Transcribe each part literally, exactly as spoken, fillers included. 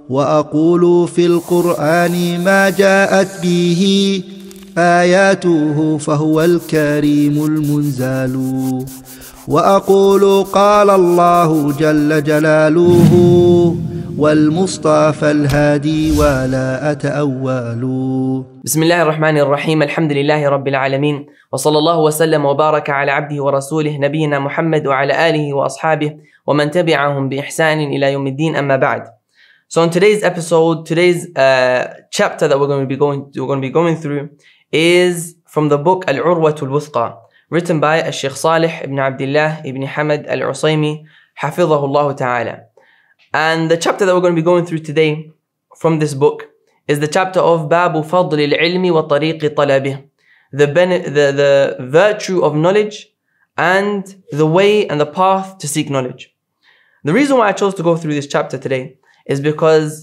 وأقول في القرآن ما جاءت به آياته فهو الكريم المنزال وأقول قال الله جل جلاله والمصطفى الهادي ولا أتأول. بسم الله الرحمن الرحيم. الحمد لله رب العالمين وصلى الله وسلم وبارك على عبده ورسوله نبينا محمد وعلى آله وأصحابه ومن تبعهم بإحسان إلى يوم الدين أما بعد. So in today's episode, today's uh, chapter that we're going to be going we're going to be going through is from the book Al-Urwatu Al-Wuthqa, written by Shaykh Salih ibn Abdullah ibn Hamad Al-Usaymi Hafidhahullah Ta'ala. And the chapter that we're going to be going through today from this book is the chapter of Babu Fadl al-Ilmi wa Tariqi Talabih, the, the, the virtue of knowledge and the way and the path to seek knowledge. The reason why I chose to go through this chapter today is because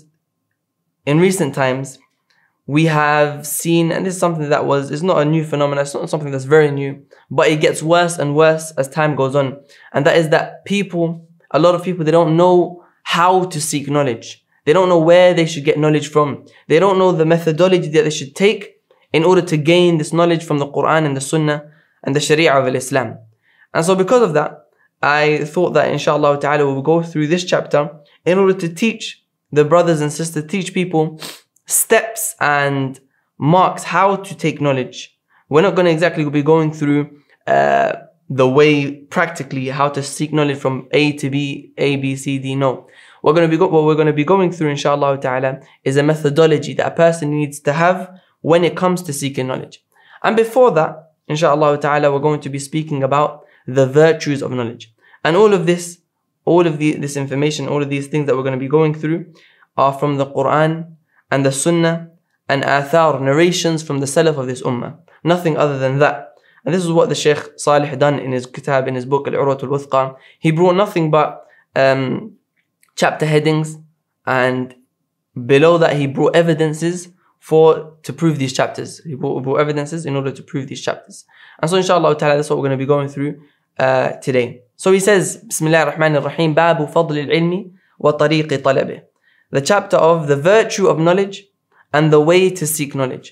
in recent times we have seen, and this is something that was, is not a new phenomenon, it's not something that's very new, but it gets worse and worse as time goes on. And that is that people, a lot of people, they don't know how to seek knowledge. They don't know where they should get knowledge from. They don't know the methodology that they should take in order to gain this knowledge from the Qur'an and the Sunnah and the Sharia of Islam. And so because of that, I thought that inshallah ta'ala we will go through this chapter in order to teach the brothers and sisters, teach people steps and marks how to take knowledge. We're not going to exactly be going through uh, the way practically how to seek knowledge from A to B, A, B, C, D. No. We're going to be what we're going to be going through inshallah ta'ala is a methodology that a person needs to have when it comes to seeking knowledge. And before that, inshallah ta'ala, we're going to be speaking about the virtues of knowledge. And all of this, all of the, this information, all of these things that we're going to be going through are from the Qur'an and the Sunnah and athar, narrations from the Salaf of this Ummah. Nothing other than that. And this is what the Shaykh Salih done in his kitab, in his book Al-Urwatu Al-Wuthqa. He brought nothing but um, chapter headings, and below that he brought evidences for to prove these chapters. He brought, brought evidences in order to prove these chapters. And so inshallah ta'ala, that's what we're going to be going through uh, today. So he says, Bismillah ar-Rahman ar-Rahim, Babu Fadl al-Ilmi wa Tariqi Talabih, the chapter of the virtue of knowledge and the way to seek knowledge.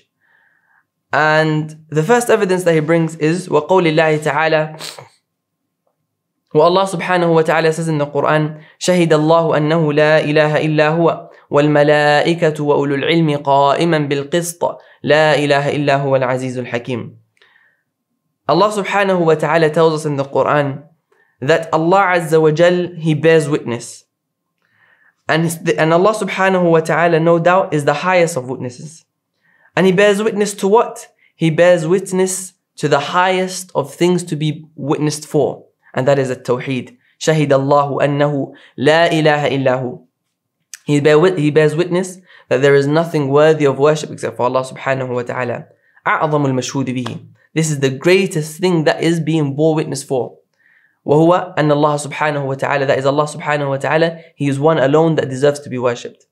And the first evidence that he brings is وَقَوْلِ اللَّهِ تَعَالَى, what Allah subhanahu wa ta'ala says in the Qur'an, شَهِدَ اللَّهُ أَنَّهُ لَا إِلَهَ إِلَّا هُوَ وَالْمَلَائِكَةُ وَأُولُو الْعِلْمِ قَائِمًا بِالْقِسْطِ لَا إِلَهَ إِلَّا هُوَ الْعَزِيزُ الْحَكِيمُ. Allah subhanahu wa ta'ala tells us in the Qur'an that Allah Azza wa Jal, He bears witness. And, and Allah subhanahu wa ta'ala, no doubt, is the highest of witnesses. And He bears witness to what? He bears witness to the highest of things to be witnessed for. And that is a tawheed. شَهِدَ اللَّهُ أَنَّهُ لَا إِلَهَ إِلَّا هُ. He, bear, he bears witness that there is nothing worthy of worship except for Allah subhanahu wa ta'ala. أَعْظَمُ الْمَشْهُودِ بِهِ. This is the greatest thing that is being bore witness for. وَهُوَ أَنَّ اللَّهَ سُبْحَانَهُ وَتَعَالَى. That is Allah subhanahu wa ta'ala. He is one alone that deserves to be worshipped.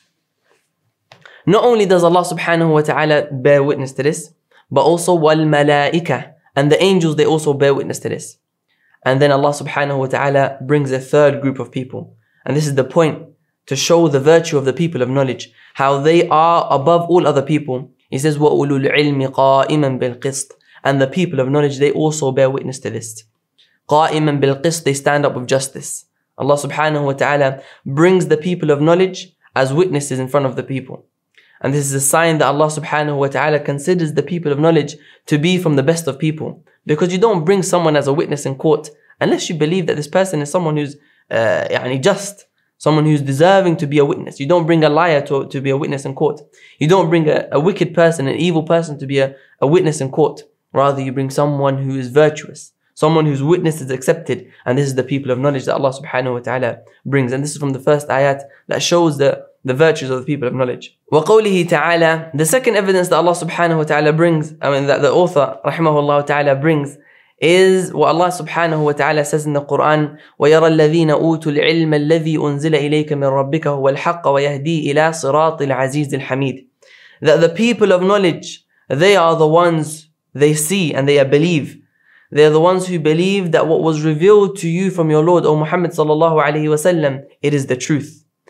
Not only does Allah subhanahu wa ta'ala bear witness to this, but also وَالْمَلَائِكَةِ. And the angels, they also bear witness to this. And then Allah subhanahu wa ta'ala brings a third group of people. And this is the point to show the virtue of the people of knowledge, how they are above all other people. He says, وَأُولُو الْعِلْمِ قَائِمًا بِالْقِسْطِ. And the people of knowledge, they also bear witness to this. قَائِمًا بِالْقِسْطِ. They stand up with justice. Allah subhanahu wa ta'ala brings the people of knowledge as witnesses in front of the people. And this is a sign that Allah subhanahu wa ta'ala considers the people of knowledge to be from the best of people. Because you don't bring someone as a witness in court unless you believe that this person is someone who's uh, يعني just, someone who's deserving to be a witness. You don't bring a liar to, to be a witness in court. You don't bring a, a wicked person, an evil person to be a, a witness in court. Rather, you bring someone who is virtuous, someone whose witness is accepted. And this is the people of knowledge that Allah subhanahu wa ta'ala brings. And this is from the first ayat that shows the, the virtues of the people of knowledge. وَقَوْلِهِ تَعَالَى. The second evidence that Allah subhanahu wa ta'ala brings, I mean that the author rahimahullah ta'ala brings, is what Allah subhanahu wa ta'ala says in the Qur'an, وَيَرَى الَّذِينَ أُوتُوا الْعِلْمَ الَّذِي أُنزِلَ إِلَيْكَ مِنْ رَبِّكَ هُوَ الْحَقَّ وَيَهْدِي إِلَى صِرَاطِ الْعَزِيزِ الْحَمِيدِ. That the people of knowledge, they are the ones, they see and they believe. They are the ones who believe that what was revealed to you from your Lord, O Muhammad sallallahu alayhi wa sallam, it is the truth.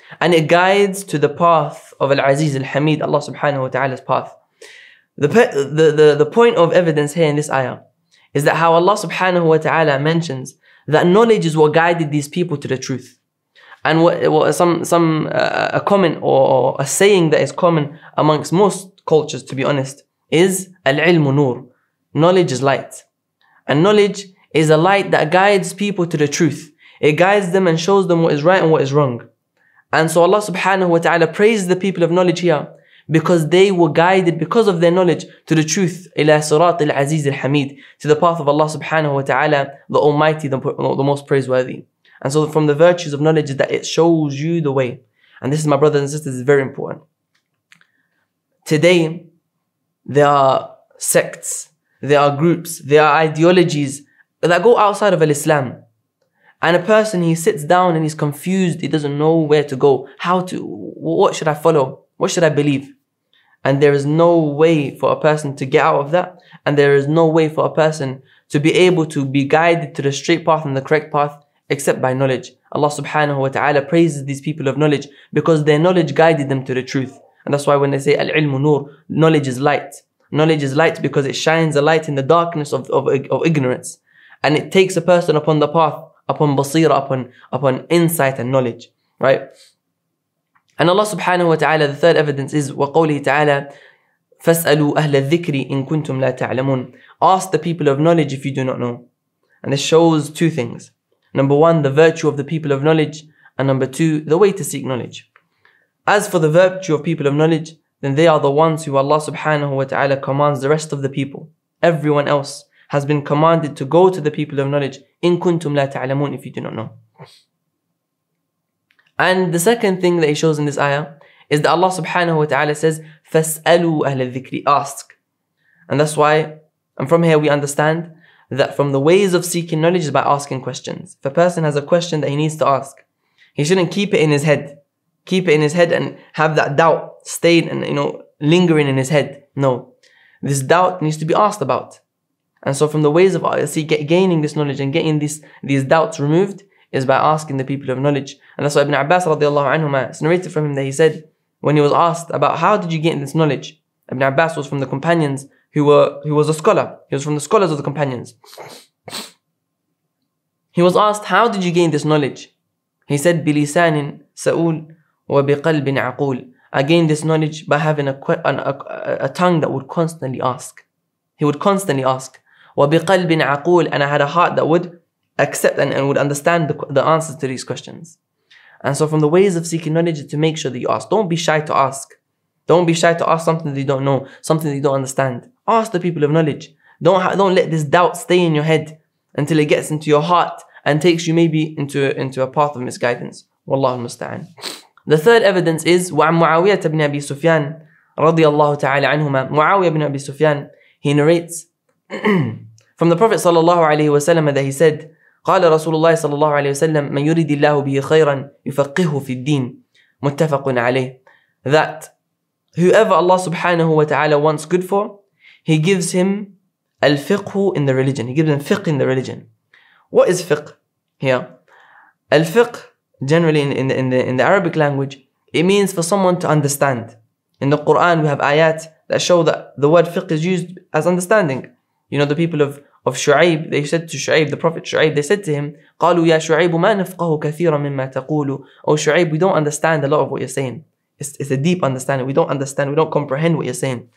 and it guides to the path of Al-Aziz Al-Hamid, Allah subhanahu wa ta'ala's path. The, the, the, the point of evidence here in this ayah is that how Allah subhanahu wa ta'ala mentions that knowledge is what guided these people to the truth. And what, what some, some uh, a comment or a saying that is common amongst most cultures, to be honest, is Al-Ilmu Nur. Knowledge is light. And knowledge is a light that guides people to the truth. It guides them and shows them what is right and what is wrong. And so Allah subhanahu wa ta'ala praises the people of knowledge here because they were guided because of their knowledge to the truth. Ila sirat al-aziz al-hamid, to the path of Allah subhanahu wa ta'ala, the Almighty, the, the most praiseworthy. And so from the virtues of knowledge is that it shows you the way. And this is, my brothers and sisters, is very important. Today, there are sects, there are groups, there are ideologies that go outside of Al-Islam. And a person, he sits down and he's confused. He doesn't know where to go. How to, what should I follow? What should I believe? And there is no way for a person to get out of that. And there is no way for a person to be able to be guided to the straight path and the correct path except by knowledge. Allah subhanahu wa ta'ala praises these people of knowledge because their knowledge guided them to the truth. And that's why when they say Al-Ilmu Nur, knowledge is light. Knowledge is light because it shines a light in the darkness of, of, of ignorance. And it takes a person upon the path, upon basira, upon, upon insight and knowledge, right? And Allah subhanahu wa ta'ala, the third evidence is وَقَوْلِهِ ta'ala فَاسْأَلُوا أَهْلَ الذِّكْرِ إِن كُنْتُمْ لَا تَعْلَمُونَ. Ask the people of knowledge if you do not know. And this shows two things. Number one, the virtue of the people of knowledge. And number two, the way to seek knowledge. As for the virtue of people of knowledge, then they are the ones who Allah subhanahu wa ta'ala commands the rest of the people. Everyone else has been commanded to go to the people of knowledge. In kuntum la ta'lamun, if you do not know. And the second thing that he shows in this ayah is that Allah subhanahu wa ta'ala says, فَاسْأَلُوا أَهْلَ الذِّكْرِ. Ask. And that's why, and from here we understand that from the ways of seeking knowledge is by asking questions. If a person has a question that he needs to ask, he shouldn't keep it in his head. Keep it in his head and have that doubt stayed and, you know, lingering in his head. No. This doubt needs to be asked about. And so from the ways of see, gaining this knowledge and getting these, these doubts removed is by asking the people of knowledge. And that's why Ibn Abbas radiallahu anhuma, it's narrated from him that he said, when he was asked about how did you gain this knowledge, Ibn Abbas was from the companions who were, who was a scholar. He was from the scholars of the companions. He was asked, how did you gain this knowledge? He said, بِلِسَانٍ سَؤُولٍ وَبِقَلْبٍ عَقُولٍ. I gained this knowledge by having a, a, a, a tongue that would constantly ask. He would constantly ask. وَبِقَلْبٍ عَقُولٍ. And I had a heart that would accept and, and would understand the, the answers to these questions. And so from the ways of seeking knowledge is to make sure that you ask. Don't be shy to ask. Don't be shy to ask something that you don't know, something that you don't understand. Ask the people of knowledge. Don't, ha don't let this doubt stay in your head until it gets into your heart and takes you maybe into, into a path of misguidance. Wallahu musta'an. The third evidence is وعن معاوية بن أبي سفيان رضي الله تعالى عنهما. Muawiyah ibn Abi Sufyan, he narrates from the Prophet صلى الله عليه وسلم that he said, قال رسول الله صلى الله عليه وسلم من يريد الله به خيرا يفقهه في الدين متفق عليه. That whoever Allah subhanahu wa ta'ala wants good for, He gives him al-fiqh in the religion. He gives him fiqh in the religion. What is fiqh here? Al-fiqh, generally in, in, the, in, the, in the Arabic language, it means for someone to understand. In the Qur'an, we have ayat that show that the word fiqh is used as understanding. You know, the people of, of Shu'aib, they said to Shu'aib, the Prophet Shu'aib, they said to him, قالوا يا شعيب ما نفقه كثيرا مما تقول. Oh Shu'aib, we don't understand a lot of what you're saying. It's, it's a deep understanding. We don't understand, we don't comprehend what you're saying.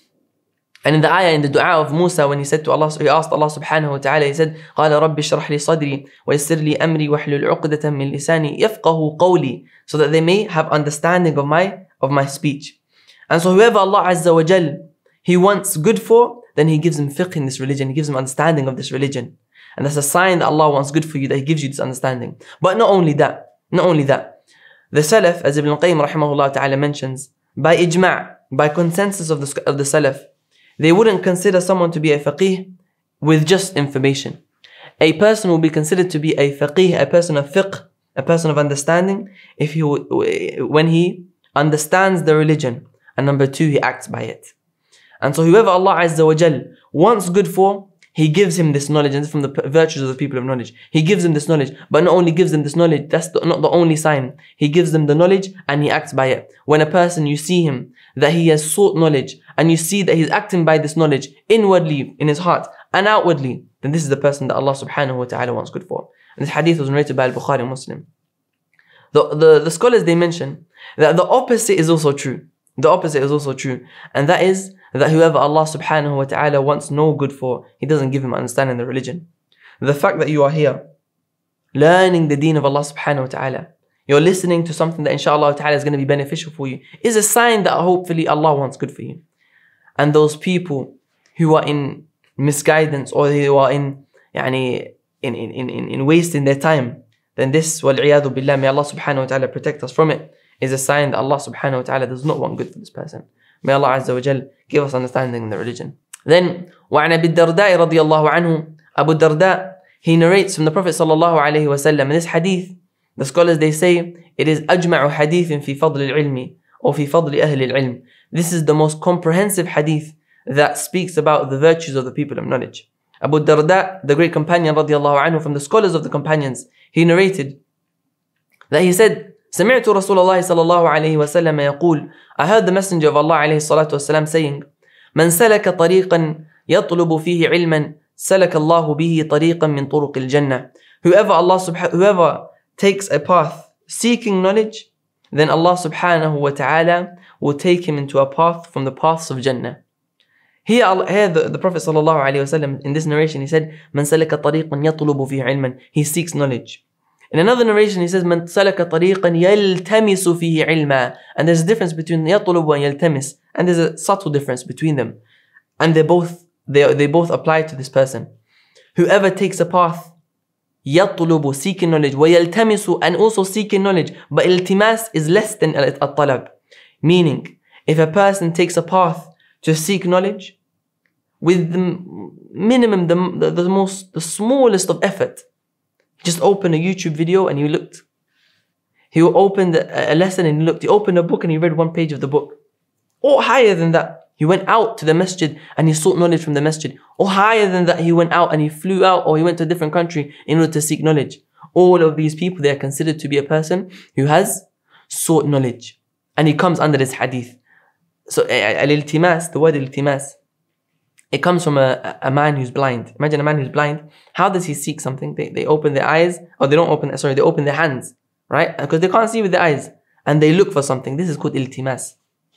And in the ayah, in the dua of Musa, when he said to Allah, he asked Allah subhanahu wa ta'ala, he said, قال رب اشرح لي صدري ويسر لي أمري واحلل عقدة من لساني يفقه قولي, so that they may have understanding of my of my speech. And so whoever Allah Azza wa Jal, He wants good for, then He gives him fiqh in this religion. He gives him understanding of this religion. And that's a sign that Allah wants good for you, that He gives you this understanding. But not only that, not only that, the Salaf, as Ibn al-Qayyim rahimahullah ta'ala mentions, by ijma', by consensus of the, of the Salaf, they wouldn't consider someone to be a faqih with just information. A person will be considered to be a faqih, a person of fiqh, a person of understanding, if he when he understands the religion, and number two, he acts by it. And so whoever Allah Azza wa Jal wants good for, He gives him this knowledge, and this is from the virtues of the people of knowledge. He gives him this knowledge, but not only gives them this knowledge, that's the, not the only sign. He gives them the knowledge and he acts by it. When a person, you see him, that he has sought knowledge, and you see that he's acting by this knowledge inwardly in his heart and outwardly, then this is the person that Allah subhanahu wa ta'ala wants good for. And this hadith was narrated by Al-Bukhari and Muslim. The, the, the scholars, they mention that the opposite is also true. The opposite is also true. And that is that whoever Allah subhanahu wa ta'ala wants no good for, He doesn't give him understanding the religion. The fact that you are here, learning the deen of Allah subhanahu wa ta'ala, you're listening to something that inshallah ta'ala is going to be beneficial for you, is a sign that hopefully Allah wants good for you. And those people who are in misguidance, or who are in, yani, in, in, in, in, in wasting their time, then this, wal'iyadu billah, may Allah subhanahu wa ta'ala protect us from it, is a sign that Allah subhanahu wa ta'ala does not want good for this person. May Allah azza wa jal give us understanding in the religion. Then, وعن أبي الدرداء رضي الله عنه, Abu Darda, he narrates from the Prophet sallallahu alayhi wa sallam, in this hadith, the scholars, they say, it is أجمع حديث في فضل العلم, or في فضل أهل العلم. This is the most comprehensive hadith that speaks about the virtues of the people of knowledge. Abu Darda, the great companion رضي الله عنه, from the scholars of the companions, he narrated that he said, سمعت رسول الله صلى الله عليه وسلم يقول, I heard the messenger of Allah عليه الصلاة والسلام saying, من سلك طريقا يطلب فيه علما سلك الله به طريقا من طرق الجنة. Whoever Allah subhanahu, whoever takes a path seeking knowledge, then Allah subhanahu wa ta'ala will take him into a path from the paths of Jannah. Here, here the, the Prophet sallallahu alayhi wa sallam, in this narration, he said, من سلك طريقا يطلب فيه علما. He seeks knowledge. In another narration, he says, من سلك طريقا يلتمس فيه علما. And there's a difference between يطلب and يلتمس. And there's a subtle difference between them. And they both, they, they both apply to this person. Whoever takes a path, يطلب, seeking knowledge, ويلتمس, and also seeking knowledge. But iltimas is less than الطلب. Meaning, if a person takes a path to seek knowledge, with the minimum, the, the, the most, the smallest of effort, just open a YouTube video and you looked. He opened a lesson and he looked. He opened a book and he read one page of the book. Or higher than that, he went out to the masjid and he sought knowledge from the masjid. Or higher than that, he went out and he flew out, or he went to a different country in order to seek knowledge. All of these people, they are considered to be a person who has sought knowledge. And he comes under this hadith. So, al-iltimas, the word iltimas, it comes from a, a man who's blind. Imagine a man who's blind. How does he seek something? They, they open their eyes, or they don't open, sorry, they open their hands, right? Because they can't see with their eyes. And they look for something. This is called iltimas.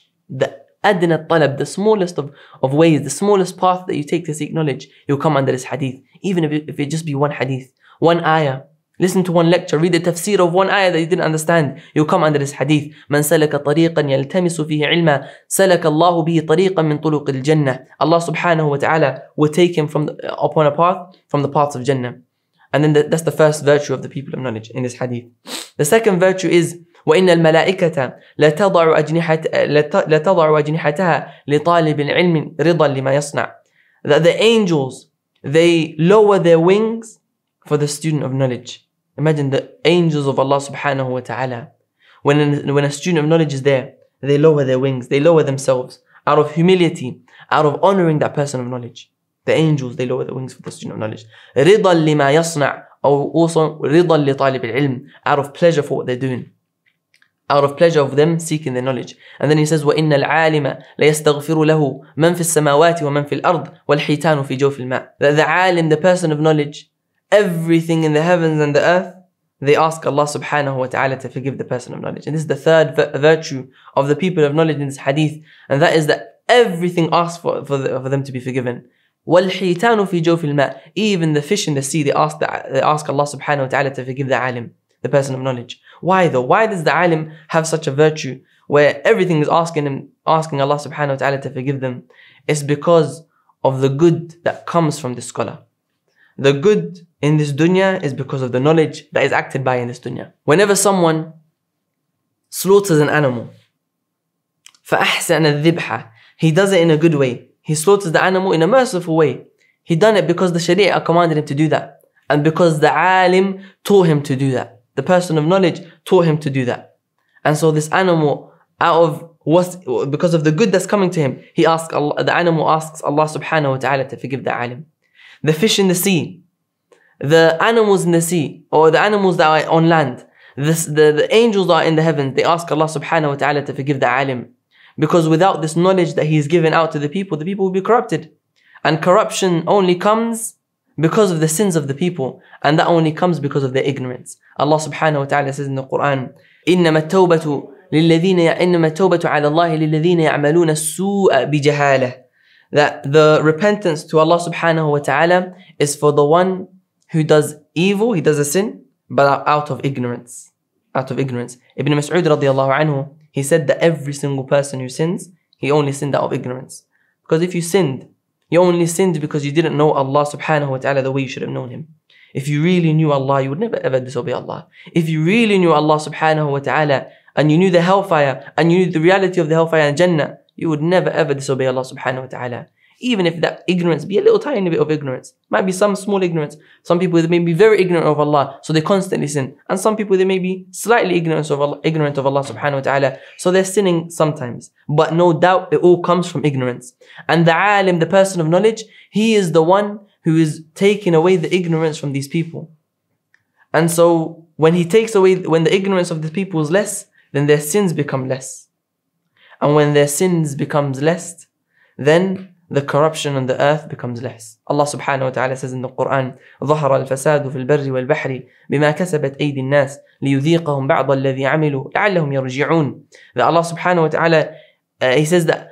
The adna talab, the smallest of, of ways, the smallest path that you take to seek knowledge, you'll come under this hadith. Even if it, if it just be one hadith, one ayah. Listen to one lecture, read the tafsir of one ayah that you didn't understand, you'll come under this hadith. من سلك طريقا يلتمس فيه علما سلك الله به طريقا من طرق الجنة. Allah subhanahu wa ta'ala will take him from the, upon a path from the paths of Jannah. And then the, that's the first virtue of the people of knowledge in this hadith. The second virtue is وإن الملائكة لتضع أجنحة لتضع أجنحتها لطالب العلم رضا لما يصنع. That the angels, they lower their wings for the student of knowledge. Imagine the angels of Allah subhanahu wa ta'ala. When, when a student of knowledge is there, they lower their wings, they lower themselves out of humility, out of honoring that person of knowledge. The angels, they lower their wings for the student of knowledge. رِضًا لِمَا يَصْنَعُ, or also رِضًا لِطَالِبِ الْعِلْمِ, out of pleasure for what they're doing. Out of pleasure of them seeking their knowledge. And then he says, وَإِنَّ الْعَالِمَ لَيَسْتَغْفِرُ لَهُ مَنْ فِي السَّمَاوَاتِ وَمَنْ فِي الْأَرْضِ وَالْحِيتَانُ فِي جَوْفِ الْمَاءِ. That the alim, the person of knowledge, everything in the heavens and the earth, they ask Allah subhanahu wa ta'ala to forgive the person of knowledge. And this is the third virtue of the people of knowledge in this hadith. And that is that everything asks for, for, the, for them to be forgiven. وَالْحِيتَانُ فِي جَوْفِ الْمَاءِ. Even the fish in the sea, they ask, the, they ask Allah subhanahu wa ta'ala to forgive the alim, the person of knowledge. Why though? Why does the alim have such a virtue where everything is asking him, asking Allah subhanahu wa ta'ala to forgive them? It's because of the good that comes from the scholar. The good in this dunya is because of the knowledge that is acted by in this dunya. Whenever someone slaughters an animal, فَأَحْسَنَ الذِّبْحَ, he does it in a good way. He slaughters the animal in a merciful way. He done it because the Sharia commanded him to do that. And because the alim taught him to do that. The person of knowledge taught him to do that. And so this animal, out of what, because of the good that's coming to him, he asks Allah, the animal asks Allah subhanahu wa ta'ala to forgive the alim. the fish in the sea, the animals in the sea, or the animals that are on land, this, the, the angels that are in the heavens, they ask Allah subhanahu wa ta'ala to forgive the alim. Because without this knowledge that he's given out to the people, the people will be corrupted. And corruption only comes because of the sins of the people. And that only comes because of their ignorance. Allah subhanahu wa ta'ala says in the Qur'an, إِنَّمَا التَّوْبَةُ لِلَّذِينَ إِنَّمَا التَّوْبَةُ عَلَى اللَّهِ لِلَّذِينَ يَعْمَلُونَ السُّوءَ بِجَهَالَةٍ. That the repentance to Allah subhanahu wa ta'ala is for the one who does evil, he does a sin, but out of ignorance. Out of ignorance. Ibn Mas'ud radiallahu anhu, he said that every single person who sins, he only sinned out of ignorance. Because if you sinned, you only sinned because you didn't know Allah subhanahu wa ta'ala the way you should have known Him. If you really knew Allah, you would never ever disobey Allah. If you really knew Allah subhanahu wa ta'ala, and you knew the hellfire, and you knew the reality of the hellfire and Jannah, you would never ever disobey Allah subhanahu wa ta'ala. Even if that ignorance be a little tiny bit of ignorance. Might be some small ignorance. Some people, they may be very ignorant of Allah, so they constantly sin. And some people, they may be slightly ignorant of Allah, ignorant of Allah subhanahu wa ta'ala, so they're sinning sometimes. But no doubt, it all comes from ignorance. And the alim, the person of knowledge, he is the one who is taking away the ignorance from these people. And so, when he takes away, when the ignorance of the people is less, then their sins become less. And when their sins becomes less, then the corruption on the earth becomes less. Allah subhanahu wa ta'ala says in the Qur'an, ظَهَرَ الْفَسَادُ فِي الْبَرِّ وَالْبَحْرِ بِمَا كَسَبَتْ أَيْدِي النَّاسِ لِيُذِيقَهُم بَعْضَ الَّذِي عَمِلُوا لَعَلَّهُمْ يَرْجِعُونَ. That Allah subhanahu wa ta'ala, uh, He says that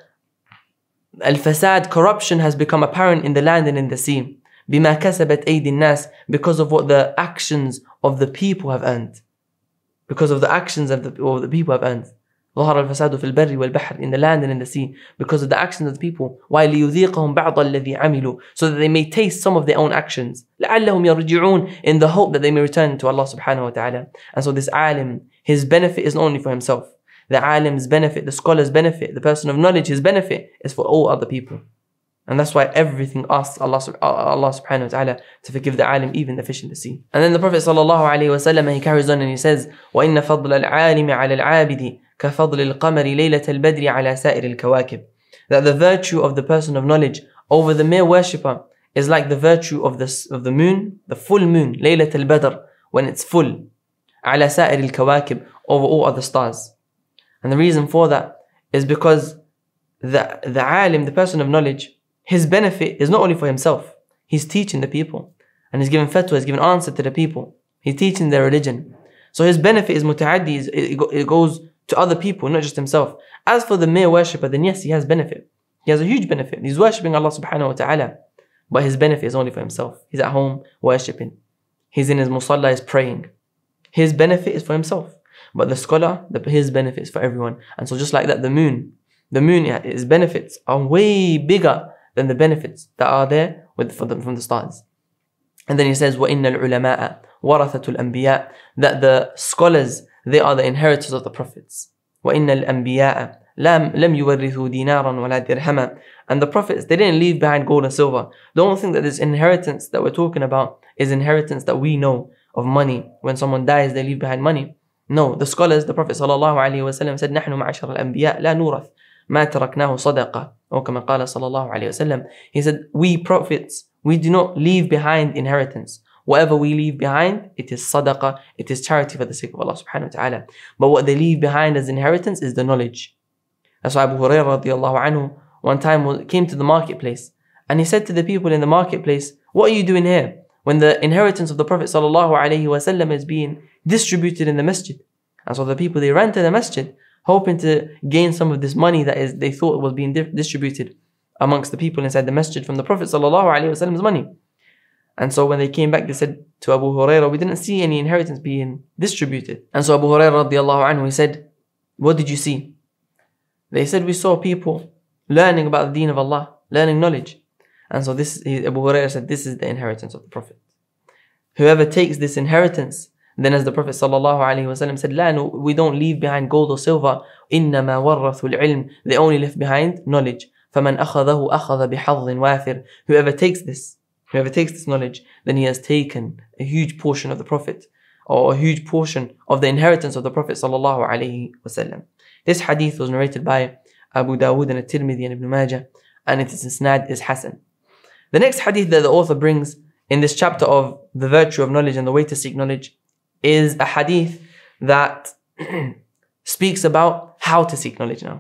al-fasad, corruption, has become apparent in the land and in the sea. بِمَا كَسَبَتْ أَيْدِي النَّاسِ, because of what the actions of the people have earned. Because of the actions of the, of the people have earned. ظهر الفساد في البر والبحر, in the land and in the sea, because of the actions of the people. Why? ليذيقهم بعض الذي عملوا, so that they may taste some of their own actions. لعلهم يرجعون, in the hope that they may return to Allah subhanahu wa ta'ala. And so this alim, his benefit is not only for himself. The alim's benefit, the scholar's benefit, the person of knowledge, his benefit is for all other people. And that's why everything asks Allah, Allah subhanahu wa ta'ala to forgive the alim, even the fish in the sea. And then the Prophet sallallahu alayhi wa sallam, he carries on and he says, وَإِنَّ فَضْلَ الْعَالِمِ عَلَى الْعَابِدِ كَفَضْلِ الْقَمَرِ لَيْلَةَ الْبَدْرِ عَلَى سَائِرِ الْكَوَاكِبِ. That the virtue of the person of knowledge over the mere worshipper is like the virtue of the, of the moon, the full moon, لَيْلَةَ الْبَدْرِ, when it's full, عَلَى سَائِرِ الْكَوَاكِبِ, over all other stars. And the reason for that is because the, the alim, the person of knowledge, his benefit is not only for himself. He's teaching the people. And he's giving fatwa, he's giving answer to the people. He's teaching their religion. So his benefit is muta'addi, it goes to other people, not just himself. As for the mere worshipper, then yes, he has benefit. He has a huge benefit. He's worshipping Allah subhanahu wa ta'ala. But his benefit is only for himself. He's at home worshipping. He's in his musalla, he's praying. His benefit is for himself. But the scholar, the, his benefit is for everyone. And so just like that, the moon, the moon, its benefits are way bigger than the benefits that are there with, for them from the stars. And then he says, وَإِنَّ الْعُلَمَاءَ وَرَثَةُ الْأَنْبِيَاءِ, that the scholars, they are the inheritors of the prophets. وَإِنَّ الْأَنْبِيَاءَ لَمْ يُوَرِّثُوا دِينَارًا وَلَا دِرْهَمًا. And the prophets, they didn't leave behind gold and silver. Don't think that this inheritance that we're talking about is inheritance that we know of money. When someone dies, they leave behind money. No, the scholars, the Prophet sallallahu alaihi wasallam said, نحن معشر الأنبياء لا نورث ما تركناه صدقة. Or كما قال صلى الله عليه وسلم. He said, we prophets, we do not leave behind inheritance. Whatever we leave behind, it is sadaqah, it is charity for the sake of Allah subhanahu wa ta'ala. But what they leave behind as inheritance is the knowledge. That's why Abu Hurairah radiallahu anhu one time came to the marketplace and he said to the people in the marketplace, what are you doing here? When the inheritance of the Prophet sallallahu alaihi wasallam is being distributed in the masjid. And so the people, they ran to the masjid hoping to gain some of this money that is they thought was being di distributed amongst the people inside the masjid from the Prophet sallallahu alaihi wasallam's money. And so when they came back, they said to Abu Hurairah, we didn't see any inheritance being distributed. And so Abu Hurairah radiallahu anhu, he said, what did you see? They said, we saw people learning about the deen of Allah, learning knowledge. And so this, Abu Hurairah said, this is the inheritance of the Prophet. Whoever takes this inheritance, then as the Prophet sallallahu alaihi wasallam said, La, no, we don't leave behind gold or silver. إِنَّمَا وَرَّثُوا الْعِلْمِ. They only left behind knowledge. فَمَنْ أَخَذَهُ أَخَذَ بِحَظٍ وَافِرٍ. Whoever takes this, Whoever takes this knowledge, then he has taken a huge portion of the Prophet, or a huge portion of the inheritance of the Prophet sallallahu alaihi wasallam. This hadith was narrated by Abu Dawood and At-Tirmidhi and Ibn Majah, and its isnad is Hasan. The next hadith that the author brings in this chapter of the virtue of knowledge and the way to seek knowledge is a hadith that speaks about how to seek knowledge now.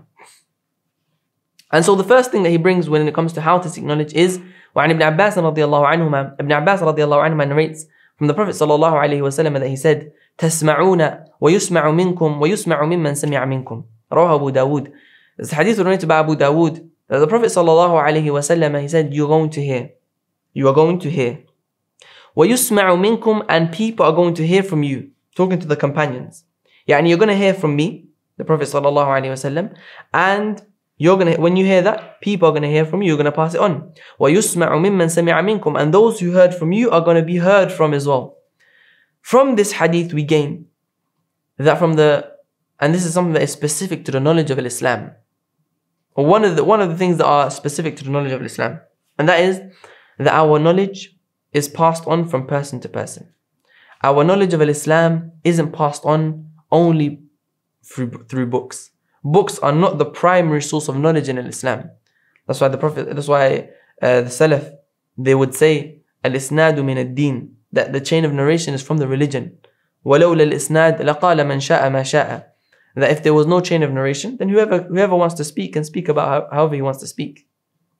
And so the first thing that he brings when it comes to how to seek knowledge is وعن ابن عباس رضي الله عنهما. Ibn Abbas رضي الله عنهما narrates from the Prophet صلى الله عليه وسلم that he said تسمعون ويسمع منكم ويسمع ممن سمع منكم. رواه أبو داود. This hadith narrated by Abu Dawood that the Prophet صلى الله عليه وسلم he said you're going to hear. You are going to hear. ويسمع منكم, and people are going to hear from you. Talking to the companions. يعني you're going to hear from me, the Prophet صلى الله عليه وسلم, and you're gonna, when you hear that, people are going to hear from you, you're going to pass it on. وَيُسْمَعُ مِمَّنْ سَمِعَ مِنْكُمْ, and those who heard from you are going to be heard from as well. From this hadith we gain that from the, and this is something that is specific to the knowledge of Islam. One of the, one of the things that are specific to the knowledge of Islam, and that is that our knowledge is passed on from person to person. Our knowledge of Islam isn't passed on only through, through books. Books are not the primary source of knowledge in Islam. That's why the Prophet, that's why uh, the Salaf, they would say, Al-Isnadu min ad-din, that the chain of narration is from the religion. وَلَوْلَا الْإِسْنَادِ لَقَالَ مَنْ شَاءَ مَا شَاءَ. That if there was no chain of narration, then whoever, whoever wants to speak can speak about how, however he wants to speak.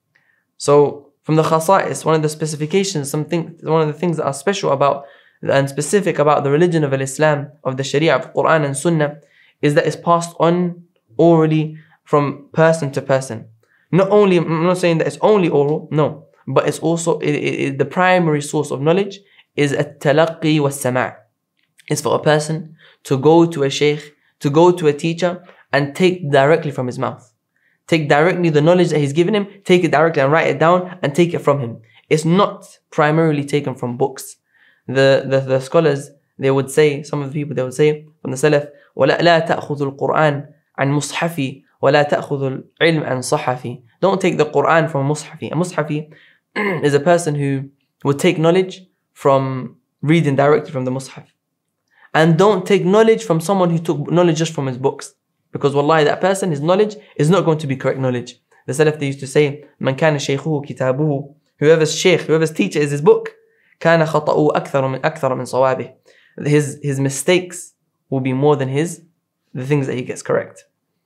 So, from the khasa'is, one of the specifications, something, one of the things that are special about and specific about the religion of Islam, of the Sharia, of Qur'an and Sunnah, is that it's passed on orally from person to person. Not only, I'm not saying that it's only oral, no, but it's also, it, it, it, the primary source of knowledge is at-talaqqi was-sama'. It's for a person to go to a sheikh, to go to a teacher and take directly from his mouth. Take directly the knowledge that he's given him, take it directly and write it down and take it from him. It's not primarily taken from books. The, the, the scholars, they would say, some of the people, they would say from the Salaf, وَلَا لَا تَأْخُذُ الْقُرْآنِ عن مصحفي ولا تأخذ العلم عن صحفي. Don't take the Qur'an from mushafi. A mushafi is a person who would take knowledge from reading directly from the mushaf. And don't take knowledge from someone who took knowledge just from his books. Because wallahi, that person, his knowledge is not going to be correct knowledge. The Salaf, they used to say, من كان شيخه كتابه. Whoever's sheikh, whoever's teacher is his book, كان خطأه أكثر من أكثر من صوابه. His, his mistakes will be more than his, the things that he gets correct.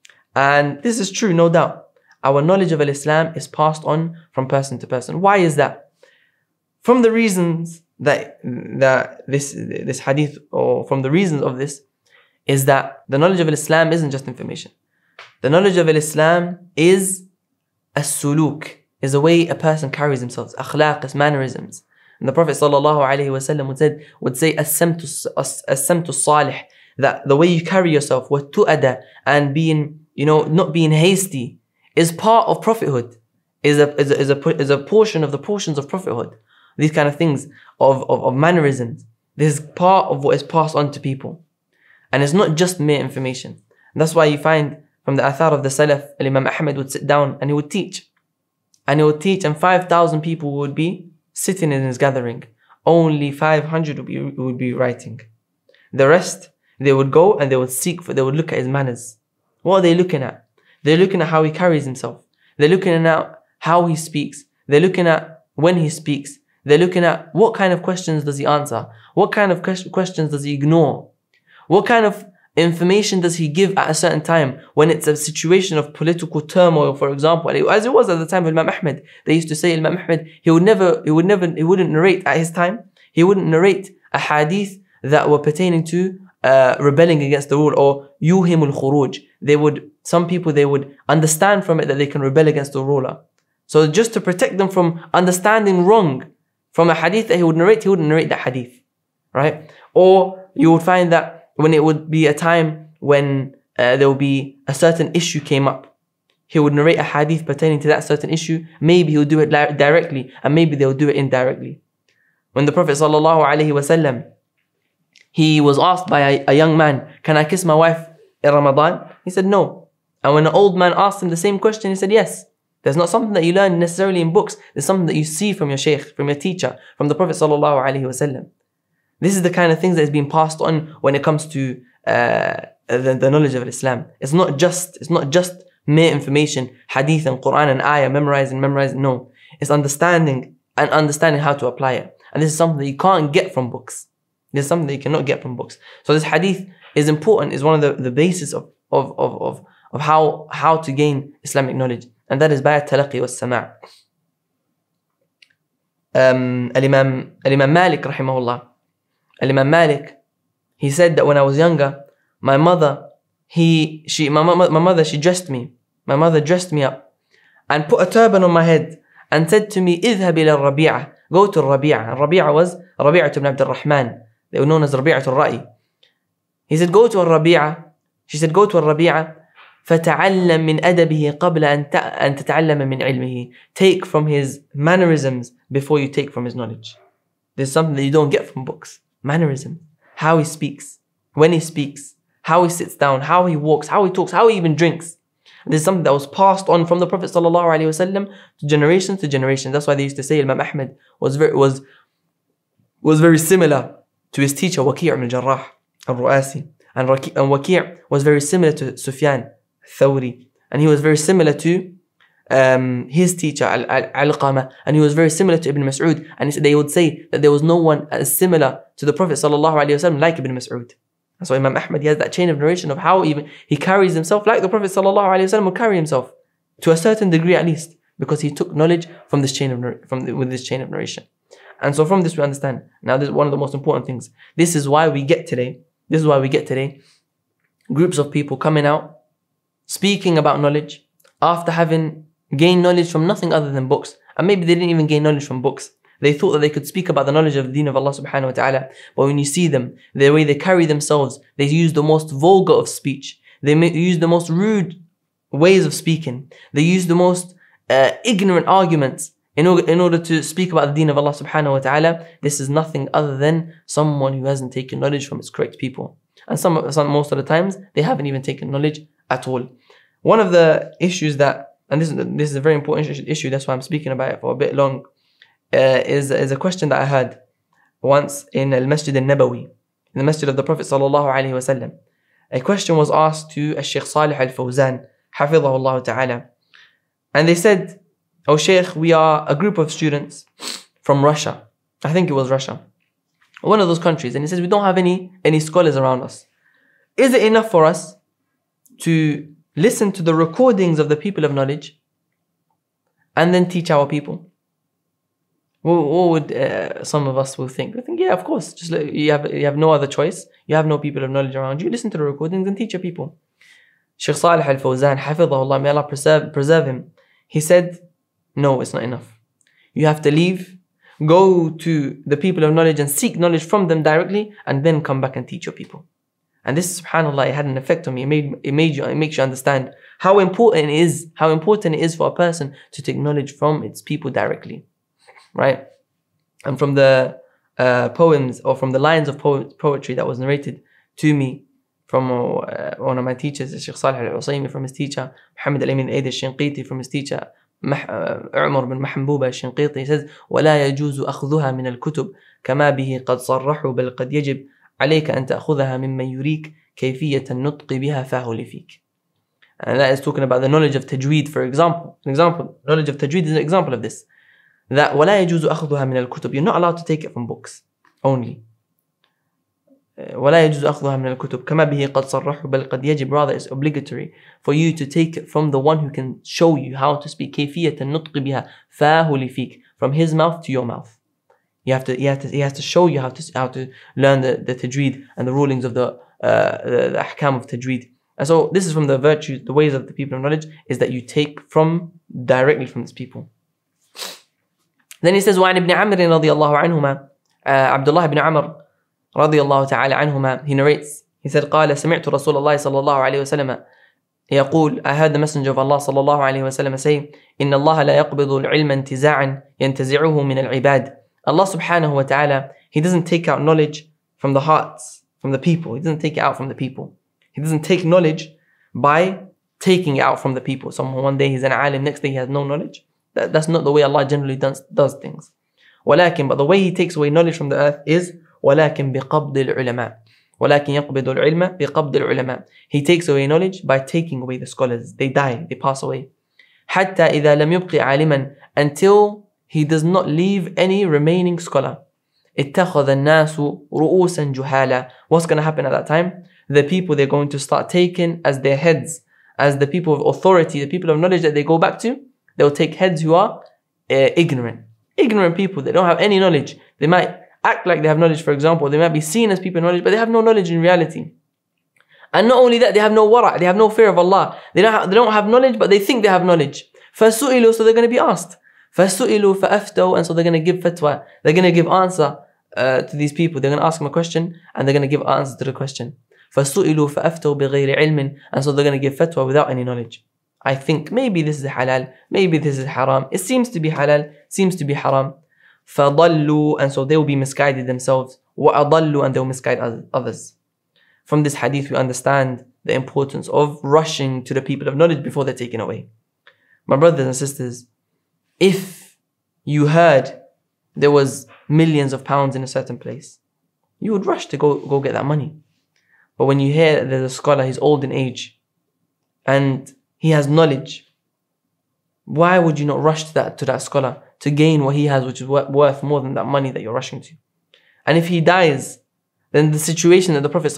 And this is true, no doubt. Our knowledge of Islam is passed on from person to person. Why is that? From the reasons that, that this, this hadith, or from the reasons of this, is that the knowledge of Islam isn't just information. The knowledge of Islam is a suluk, is the way a person carries himself, akhlaq, is mannerisms. And the Prophet sallallahu alaihi wasallam would say, would say as-samtu as-salih, that the way you carry yourself, وَالتُّؤَدَى, and being, you know, not being hasty, is part of prophethood, is a, is a, is a, is a portion of the portions of prophethood. These kind of things, of, of, of mannerisms, this is part of what is passed on to people. And it's not just mere information. And that's why you find from the athar of the Salaf, Imam Ahmad would sit down and he would teach. And he would teach and five thousand people would be sitting in his gathering. Only five hundred would be, would be writing. The rest, they would go and they would seek for, they would look at his manners. What are they looking at? They're looking at how he carries himself. They're looking at how he speaks. They're looking at when he speaks. They're looking at what kind of questions does he answer? What kind of questions does he ignore? What kind of information does he give at a certain time when it's a situation of political turmoil, for example? As it was at the time of Imam Ahmad. They used to say Imam Ahmad, he would never, he would never, he wouldn't narrate at his time. He wouldn't narrate a hadith that were pertaining to uh, rebelling against the rule, or yuhimul khuruj. They would, some people, they would understand from it that they can rebel against the ruler. So just to protect them from understanding wrong from a hadith that he would narrate, he wouldn't narrate that hadith, right? Or you would find that when it would be a time when uh, there would be a certain issue came up, he would narrate a hadith pertaining to that certain issue. Maybe he would do it directly, and maybe they would do it indirectly. When the Prophet sallallahu alaihi wasallam, he was asked by a, a young man, can I kiss my wife in Ramadan? He said no. And when an old man asked him the same question, he said yes. There's not something that you learn necessarily in books. There's something that you see from your shaykh, from your teacher, from the Prophet sallallahu alaihi wasallam. This is the kind of things that is being passed on when it comes to uh, the, the knowledge of Islam. It's not just, it's not just mere information, hadith and Qur'an and ayah, memorizing, memorizing. No, it's understanding and understanding how to apply it. And this is something that you can't get from books. This is something that you cannot get from books. So this hadith is important, is one of the, the basis of, of, of, of, of how, how to gain Islamic knowledge. And that is by talaqi wa sama'. Um, Al-Imam, Al-Imam Malik rahimahullah. Al-Imam Malik, he said that when I was younger, my mother, he, she, my, my, my mother, she dressed me. My mother dressed me up and put a turban on my head and said to me, اذهب إلى الربيعة. Go to Rabi'a. Rabi'a was Rabi'a ibn Abd al-Rahman. They were known as Rabi'a al-Ra'i. He said, go to Rabi'a. She said, go to Rabi'a. فَتَعَلَّمْ مِنْ أَدَبِهِ قَبْلَ أَن تَتَعَلَّمَ مِنْ عِلْمِهِ. Take from his mannerisms before you take from his knowledge. There's something that you don't get from books. Mannerism. How he speaks. When he speaks. How he sits down. How he walks. How he talks. How he even drinks. This is something that was passed on from the Prophet ﷺ to generation to generation. That's why they used to say Imam Ahmad was very, was, was very similar to his teacher Waki' ibn Jarrah al-Ru'asi. And, and Waki' was very similar to Sufyan al-Thawri. And he was very similar to um, his teacher Al-Qama. And he was very similar to Ibn Mas'ud. And they would say that there was no one as similar to the Prophet ﷺ like Ibn Mas'ud. And so Imam Ahmad, he has that chain of narration of how even he carries himself like the Prophet ﷺ would carry himself, to a certain degree at least, because he took knowledge from this chain of from the, with this chain of narration. And so from this we understand. Now this is one of the most important things. This is why we get today. This is why we get today groups of people coming out, speaking about knowledge after having gained knowledge from nothing other than books. And maybe they didn't even gain knowledge from books. They thought that they could speak about the knowledge of the deen of Allah subhanahu wa ta'ala. But when you see them, the way they carry themselves, they use the most vulgar of speech. They use the most rude ways of speaking. They use the most uh, ignorant arguments in order, in order to speak about the deen of Allah subhanahu wa ta'ala. This is nothing other than someone who hasn't taken knowledge from its correct people. And some, some most of the times, they haven't even taken knowledge at all. One of the issues that, and this is, this is a very important issue, that's why I'm speaking about it for a bit long, Uh, is, is a question that I heard once in Al-Masjid al-Nabawi, in the Masjid of the Prophet sallallahu alaihi wasallam. A question was asked to Shaykh Salih al-Fawzan, hafidhahullah ta'ala. And they said, oh Shaykh, we are a group of students from Russia. I think it was Russia. One of those countries. And he says, we don't have any, any scholars around us. Is it enough for us to listen to the recordings of the people of knowledge and then teach our people? What, what would uh, some of us will think? We think, yeah, of course. Just like you have, you have no other choice. You have no people of knowledge around you. Listen to the recordings and teach your people. Shaykh Salih al-Fawzan, hafidhahullah, may Allah preserve, preserve him. He said, no, it's not enough. You have to leave, go to the people of knowledge and seek knowledge from them directly, and then come back and teach your people. And this, subhanAllah, it had an effect on me. It made, it made you, it makes you understand how important it is, how important it is for a person to take knowledge from its people directly. Right? And from the uh, poems or from the lines of po poetry that was narrated to me from uh, one of my teachers, Shaykh Salih al-Usaymi, from his teacher, Muhammad al-Amin al-Aid al-Shinqiti, from his teacher, Umar bin Mahmbuba al-Shinqiti, he says, وَلَا يَجُوزُ أَخْذُهَا مِنَ الْكُتُبِ كَمَا بِهِ قَدْ صَرَّحُوا بَلْ قَدْ يَجِبْ عَلَيْكَ أَن تَأْخُذَهَا مِمَّنْ يُرِيكَ كَيْفِيَّةَ النُّطْقِ بِهَا فَهُ لِفِيكَ. And that is talking about the knowledge of tajweed, for example. An example, knowledge of tajweed is an example of this. That وَلَا يَجُوزُ أَخْذُهَا مِنَ الْكُتُبِ. You're not allowed to take it from books only. وَلَا يَجُوزُ أَخْذُهَا مِنَ الْكُتُبِ كَمَا بِهِ قَدْ صَرَّحُوا بَلْ قَدْ يَجِبْ. Rather, it's obligatory for you to take it from the one who can show you how to speak. كَيْفِيَّةَ النُّطْقِ بِهَا فَاهُ لِفِيكَ. From his mouth to your mouth. You have to, he, has to, he has to show you how to, how to learn the, the tajweed and the rulings of the, uh, the, the ahkam of tajweed. And so this is from the virtues, the ways of the people of knowledge, is that you take from, directly from these people. Then he says, وعن ابن عمر رضي الله عنهما, uh, Abdullah ibn Amr رضي الله تعالى عنهما, he narrates, he said, قال سمعت رسول الله صلى الله عليه وسلم يقول, I heard the messenger of Allah صلى الله عليه وسلم say, إن الله لا يقبض العلم انتزاعا ينتزعه من العباد. Allah subhanahu wa ta'ala, He doesn't take out knowledge from the hearts, from the people. He doesn't take it out from the people. He doesn't take knowledge by taking it out from the people. Someone one day he's an alim, next day he has no knowledge. That, that's not the way Allah generally does, does things. ولكن, but the way He takes away knowledge from the earth is ولكن بقبض العلماء. ولكن يقبض العلم بقبض العلماء. He takes away knowledge by taking away the scholars. They die, they pass away. حتى إذا لم يبقي عالما, until he does not leave any remaining scholar. اتخذ الناس رؤوسا جهالا. What's going to happen at that time? The people they're going to start taking as their heads, as the people of authority, the people of knowledge that they go back to, they'll take heads who are uh, ignorant. Ignorant people, they don't have any knowledge. They might act like they have knowledge, for example. They might be seen as people of knowledge, but they have no knowledge in reality. And not only that, they have no wara', they have no fear of Allah. They don't have, they don't have knowledge, but they think they have knowledge. فَسُئِلُوا, so they're going to be asked. فَسُئِلُوا فَأَفْتَوْا, and so they're going to give fatwa. They're going to give answer uh, to these people. They're going to ask them a question, and they're going to give answer to the question. فَسُئِلُوا فَأَفْتَوْا بِغَيْرِ عِلْمٍ, and so they're going to give fatwa without any knowledge. I think maybe this is halal, maybe this is haram. It seems to be halal, seems to be haram. فَضَلُّوا, and so they will be misguided themselves. وَأَضَلُّوا, and they will misguide others. From this hadith we understand the importance of rushing to the people of knowledge before they're taken away. My brothers and sisters, if you heard there was millions of pounds in a certain place, you would rush to go, go get that money. But when you hear that there's a scholar, he's old in age, and he has knowledge, why would you not rush to that, to that scholar to gain what he has, which is worth more than that money that you're rushing to? And if he dies, then the situation that the Prophet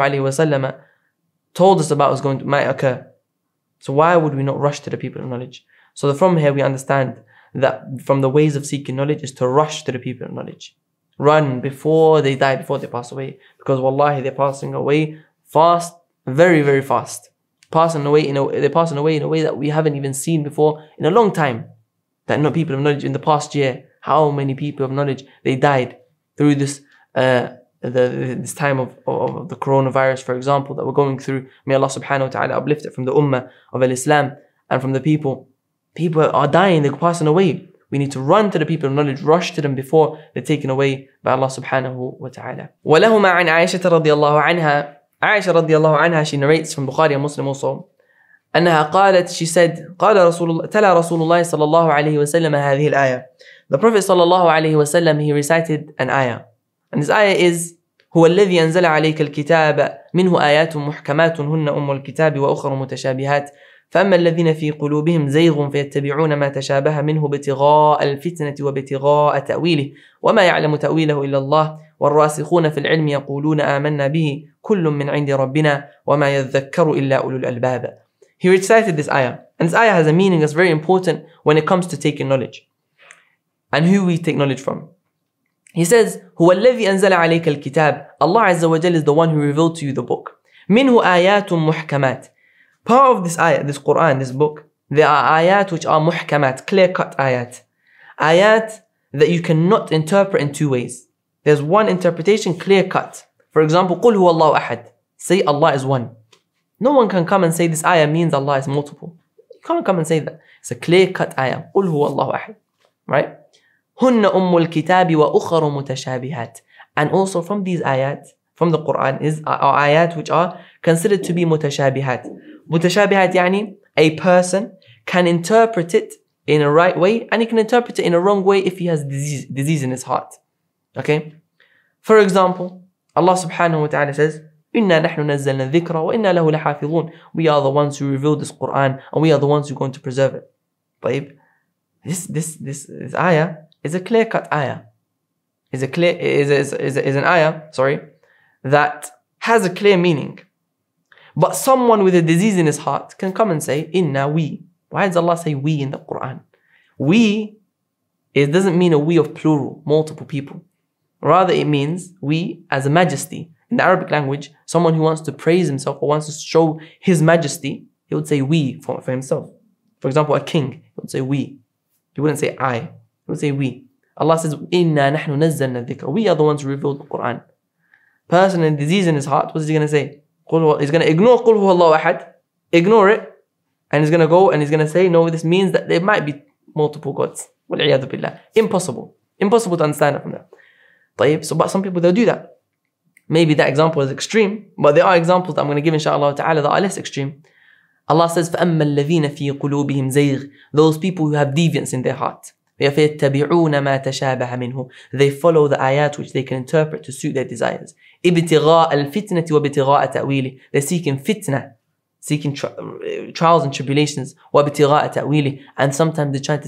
ﷺ told us about is going to, might occur. So why would we not rush to the people of knowledge? So from here we understand that from the ways of seeking knowledge is to rush to the people of knowledge. Run before they die, before they pass away. Because wallahi, they're passing away fast, very, very fast. Passing away in a, they're passing away in a way that we haven't even seen before in a long time. That not people of knowledge in the past year, how many people of knowledge, they died through this uh, the, this time of, of the coronavirus, for example, that we're going through. May Allah subhanahu wa ta'ala uplift it from the ummah of al-Islam and from the people. People are dying, they're passing away. We need to run to the people of knowledge, rush to them before they're taken away by Allah subhanahu wa ta'ala. وَلَهُمَا عَنْ عَائِشَةَ رَضِيَ اللَّهُ عَنْهَا, Aisha radiallahu anha, she narrates from Bukhari and Muslim also, أنها قالت, she said, قال رسول الله, تلا رسول الله صلى الله عليه وسلم هذه الآية. The Prophet صلى الله عليه وسلم, he recited an ayah. And this ayah is, هو الذي أنزل عليك الكتاب منه آيات محكمات هن أم الكتاب وأخر متشابهات فأما الذين في قلوبهم زيغ فيتبعون ما تشابه منه ابتغاء الفتنة وابتغاء تأويله وما يعلم تأويله إلا الله والراسخون في العلم يقولون آمنا به كل من عند ربنا وما يذكر إلا أولو الألباب. He recited this ayah, and this ayah has a meaning that's very important when it comes to taking knowledge and who we take knowledge from. He says, هو الذي أنزل عليك الكتاب. Allah Azza wa Jal is the one who revealed to you the book. منه آيات محكمات. Part of this ayah, this Qur'an, this book, there are ayat which are muhkamat, clear-cut ayat. Ayat that you cannot interpret in two ways. There's one interpretation, clear-cut. For example, قُلْ هُوَ اللَّهُ أَحَدٌ. Say Allah is one. No one can come and say this ayah means Allah is multiple. You can't come and say that. It's a clear-cut ayah. قُلْ هُوَ اللَّهُ أَحَدٌ. Right? هُنَّ أُمُّ الْكِتَابِ وَأُخَرُ مُتَشَابِهَاتٍ. And also from these ayat, from the Qur'an, is are ayat which are considered to be mutashabihat. Mutashabihat yani a person can interpret it in a right way and he can interpret it in a wrong way if he has disease, disease in his heart. Okay? For example, Allah subhanahu wa ta'ala says, إِنَّا نَحْنُ نَزَّلْنَا الذِّكْرَ وَإِنَّا لَهُ لَحَافِظُونَ. We are the ones who revealed this Qur'an and we are the ones who are going to preserve it. طيب, this, this, this, this ayah is a clear-cut ayah. Is a clear is, is, is, is an ayah, sorry, that has a clear meaning. But someone with a disease in his heart can come and say, Inna, we. Why does Allah say we in the Qur'an? We, it doesn't mean a we of plural, multiple people. Rather it means we as a majesty. In the Arabic language, someone who wants to praise himself or wants to show his majesty, he would say we for, for himself. For example, a king, he would say we. He wouldn't say I, he would say we. Allah says, Inna nahnu nazzalna dhikra. We are the ones who revealed the Qur'an. Person in disease in his heart, what is he going to say? He's going to ignore Qul huwa Allahu ahad, ignore it, and he's going to go and he's going to say, no, this means that there might be multiple gods. Wal-'iyadhu billah. Impossible. Impossible to understand it from that. طيب, so, but some people, they'll do that. Maybe that example is extreme, but there are examples that I'm going to give inshaAllah ta'ala that are less extreme. Allah says, فَأَمَّا الَّذِينَ فِي قُلُوبِهِمْ زَيْغ. Those people who have deviance in their heart. فَيَتَّبِعُونَ مَا تَشَابَهَ مِنْهُ. They follow the ayat which they can interpret to suit their desires. ابتغاء الفتنة وابتغاء تأويله. They're seeking fitna, seeking tri trials and tribulations. وابتغاء تأويله. And sometimes they try to seek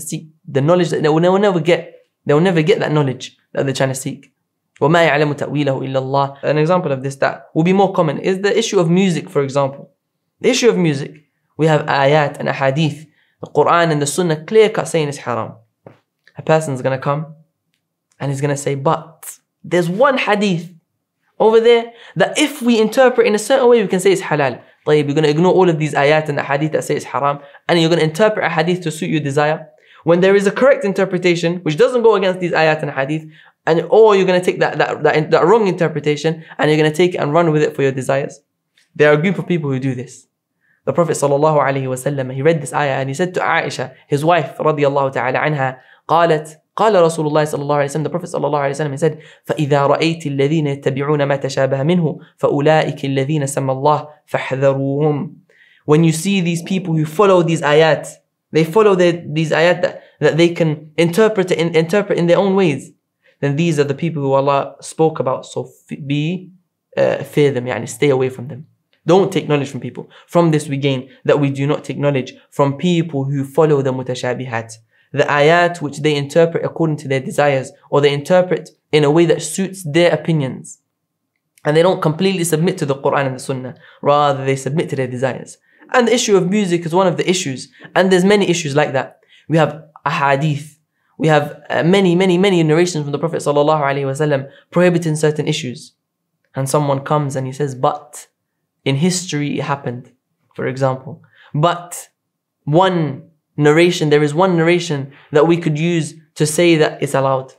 the knowledge that they will never, never get. They will never get that knowledge that they're trying to seek. وَمَا يَعْلَمُ تَأْوِيلَهُ إِلَّا اللَّهِ. An example of this that will be more common is the issue of music, for example. The issue of music. We have ayat and ahadith, the Qur'an and the Sunnah clear cut saying it's haram. A person's going to come and he's going to say, but there's one hadith over there that if we interpret in a certain way, we can say it's halal. طيب, you're going to ignore all of these ayat and the hadith that say it's haram, and you're going to interpret a hadith to suit your desire. When there is a correct interpretation, which doesn't go against these ayat and hadith, and or you're going to take that, that, that, that wrong interpretation, and you're going to take it and run with it for your desires. There are a group of people who do this. The Prophet sallallahu alaihi wasallam, he read this ayah and he said to Aisha, his wife, radiyallahu ta'ala anha, قالت, قال رسول الله صلى الله عليه وسلم, the Prophet صلى الله عليه وسلم, he said, فإذا رأيت الذين يتبعون ما تشابه منه فأولئك الذين سمى الله فاحذروهم. When you see these people who follow these ayat, they follow the, these ayat that, that they can interpret in, interpret in their own ways, then these are the people who Allah spoke about. So be, uh, fear them, yani stay away from them. Don't take knowledge from people. From this we gain that we do not take knowledge from people who follow the mutashabihat, the ayat which they interpret according to their desires, or they interpret in a way that suits their opinions. And they don't completely submit to the Qur'an and the Sunnah. Rather, they submit to their desires. And the issue of music is one of the issues. And there's many issues like that. We have ahadith. We have uh, many, many, many narrations from the Prophet sallallahu alaihi wasallam prohibiting certain issues. And someone comes and he says, but in history it happened, for example. But one narration, there is one narration that we could use to say that it's allowed.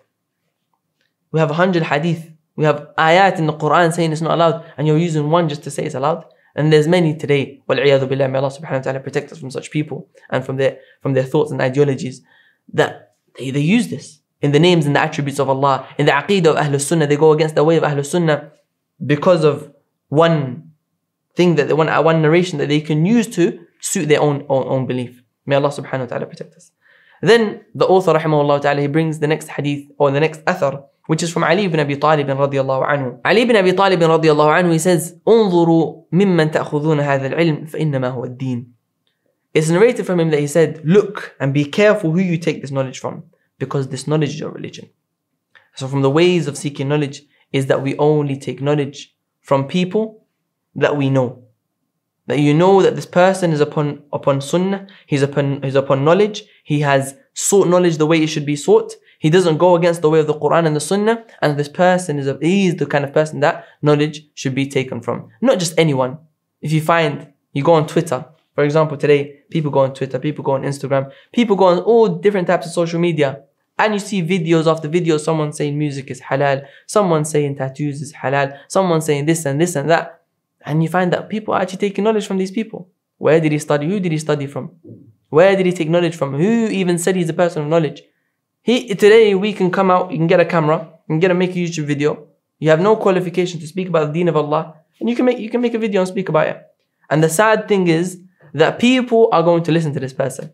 We have a hundred hadith. We have ayat in the Qur'an saying it's not allowed, and you're using one just to say it's allowed. And there's many today. وَالْعِيَاذُ بِاللَّهِ. May Allah subhanahu wa ta'ala protect us from such people and from their, from their thoughts and ideologies, that they, they use this in the names and the attributes of Allah, in the aqeedah of Ahlul Sunnah. They go against the way of Ahlul Sunnah because of one thing, that they want, one narration that they can use to suit their own, own, own belief. May Allah subhanahu wa ta'ala protect us. Then the author rahimahullah ta'ala, he brings the next hadith, or the next athar, which is from Ali ibn Abi Talib radiyallahu anhu. Ali ibn Abi Talib radiyallahu anhu, he says, انظروا ممن تأخذون هذا العلم فإنما هو الدين. It's narrated from him that he said, look and be careful who you take this knowledge from, because this knowledge is your religion. So from the ways of seeking knowledge is that we only take knowledge from people that we know. That you know that this person is upon upon sunnah, he's upon he's upon knowledge, he has sought knowledge the way it should be sought, he doesn't go against the way of the Qur'an and the Sunnah, and this person is a, he is the kind of person that knowledge should be taken from. Not just anyone. If you find, you go on Twitter, for example, today people go on Twitter, people go on Instagram, people go on all different types of social media, and you see videos after videos, someone saying music is halal, someone saying tattoos is halal, someone saying this and this and that. And you find that people are actually taking knowledge from these people. Where did he study? Who did he study from? Where did he take knowledge from? Who even said he's a person of knowledge? He, today we can come out, you can get a camera, you can get a make a YouTube video. You have no qualification to speak about the deen of Allah, and you can make you can make a video and speak about it. And the sad thing is that people are going to listen to this person.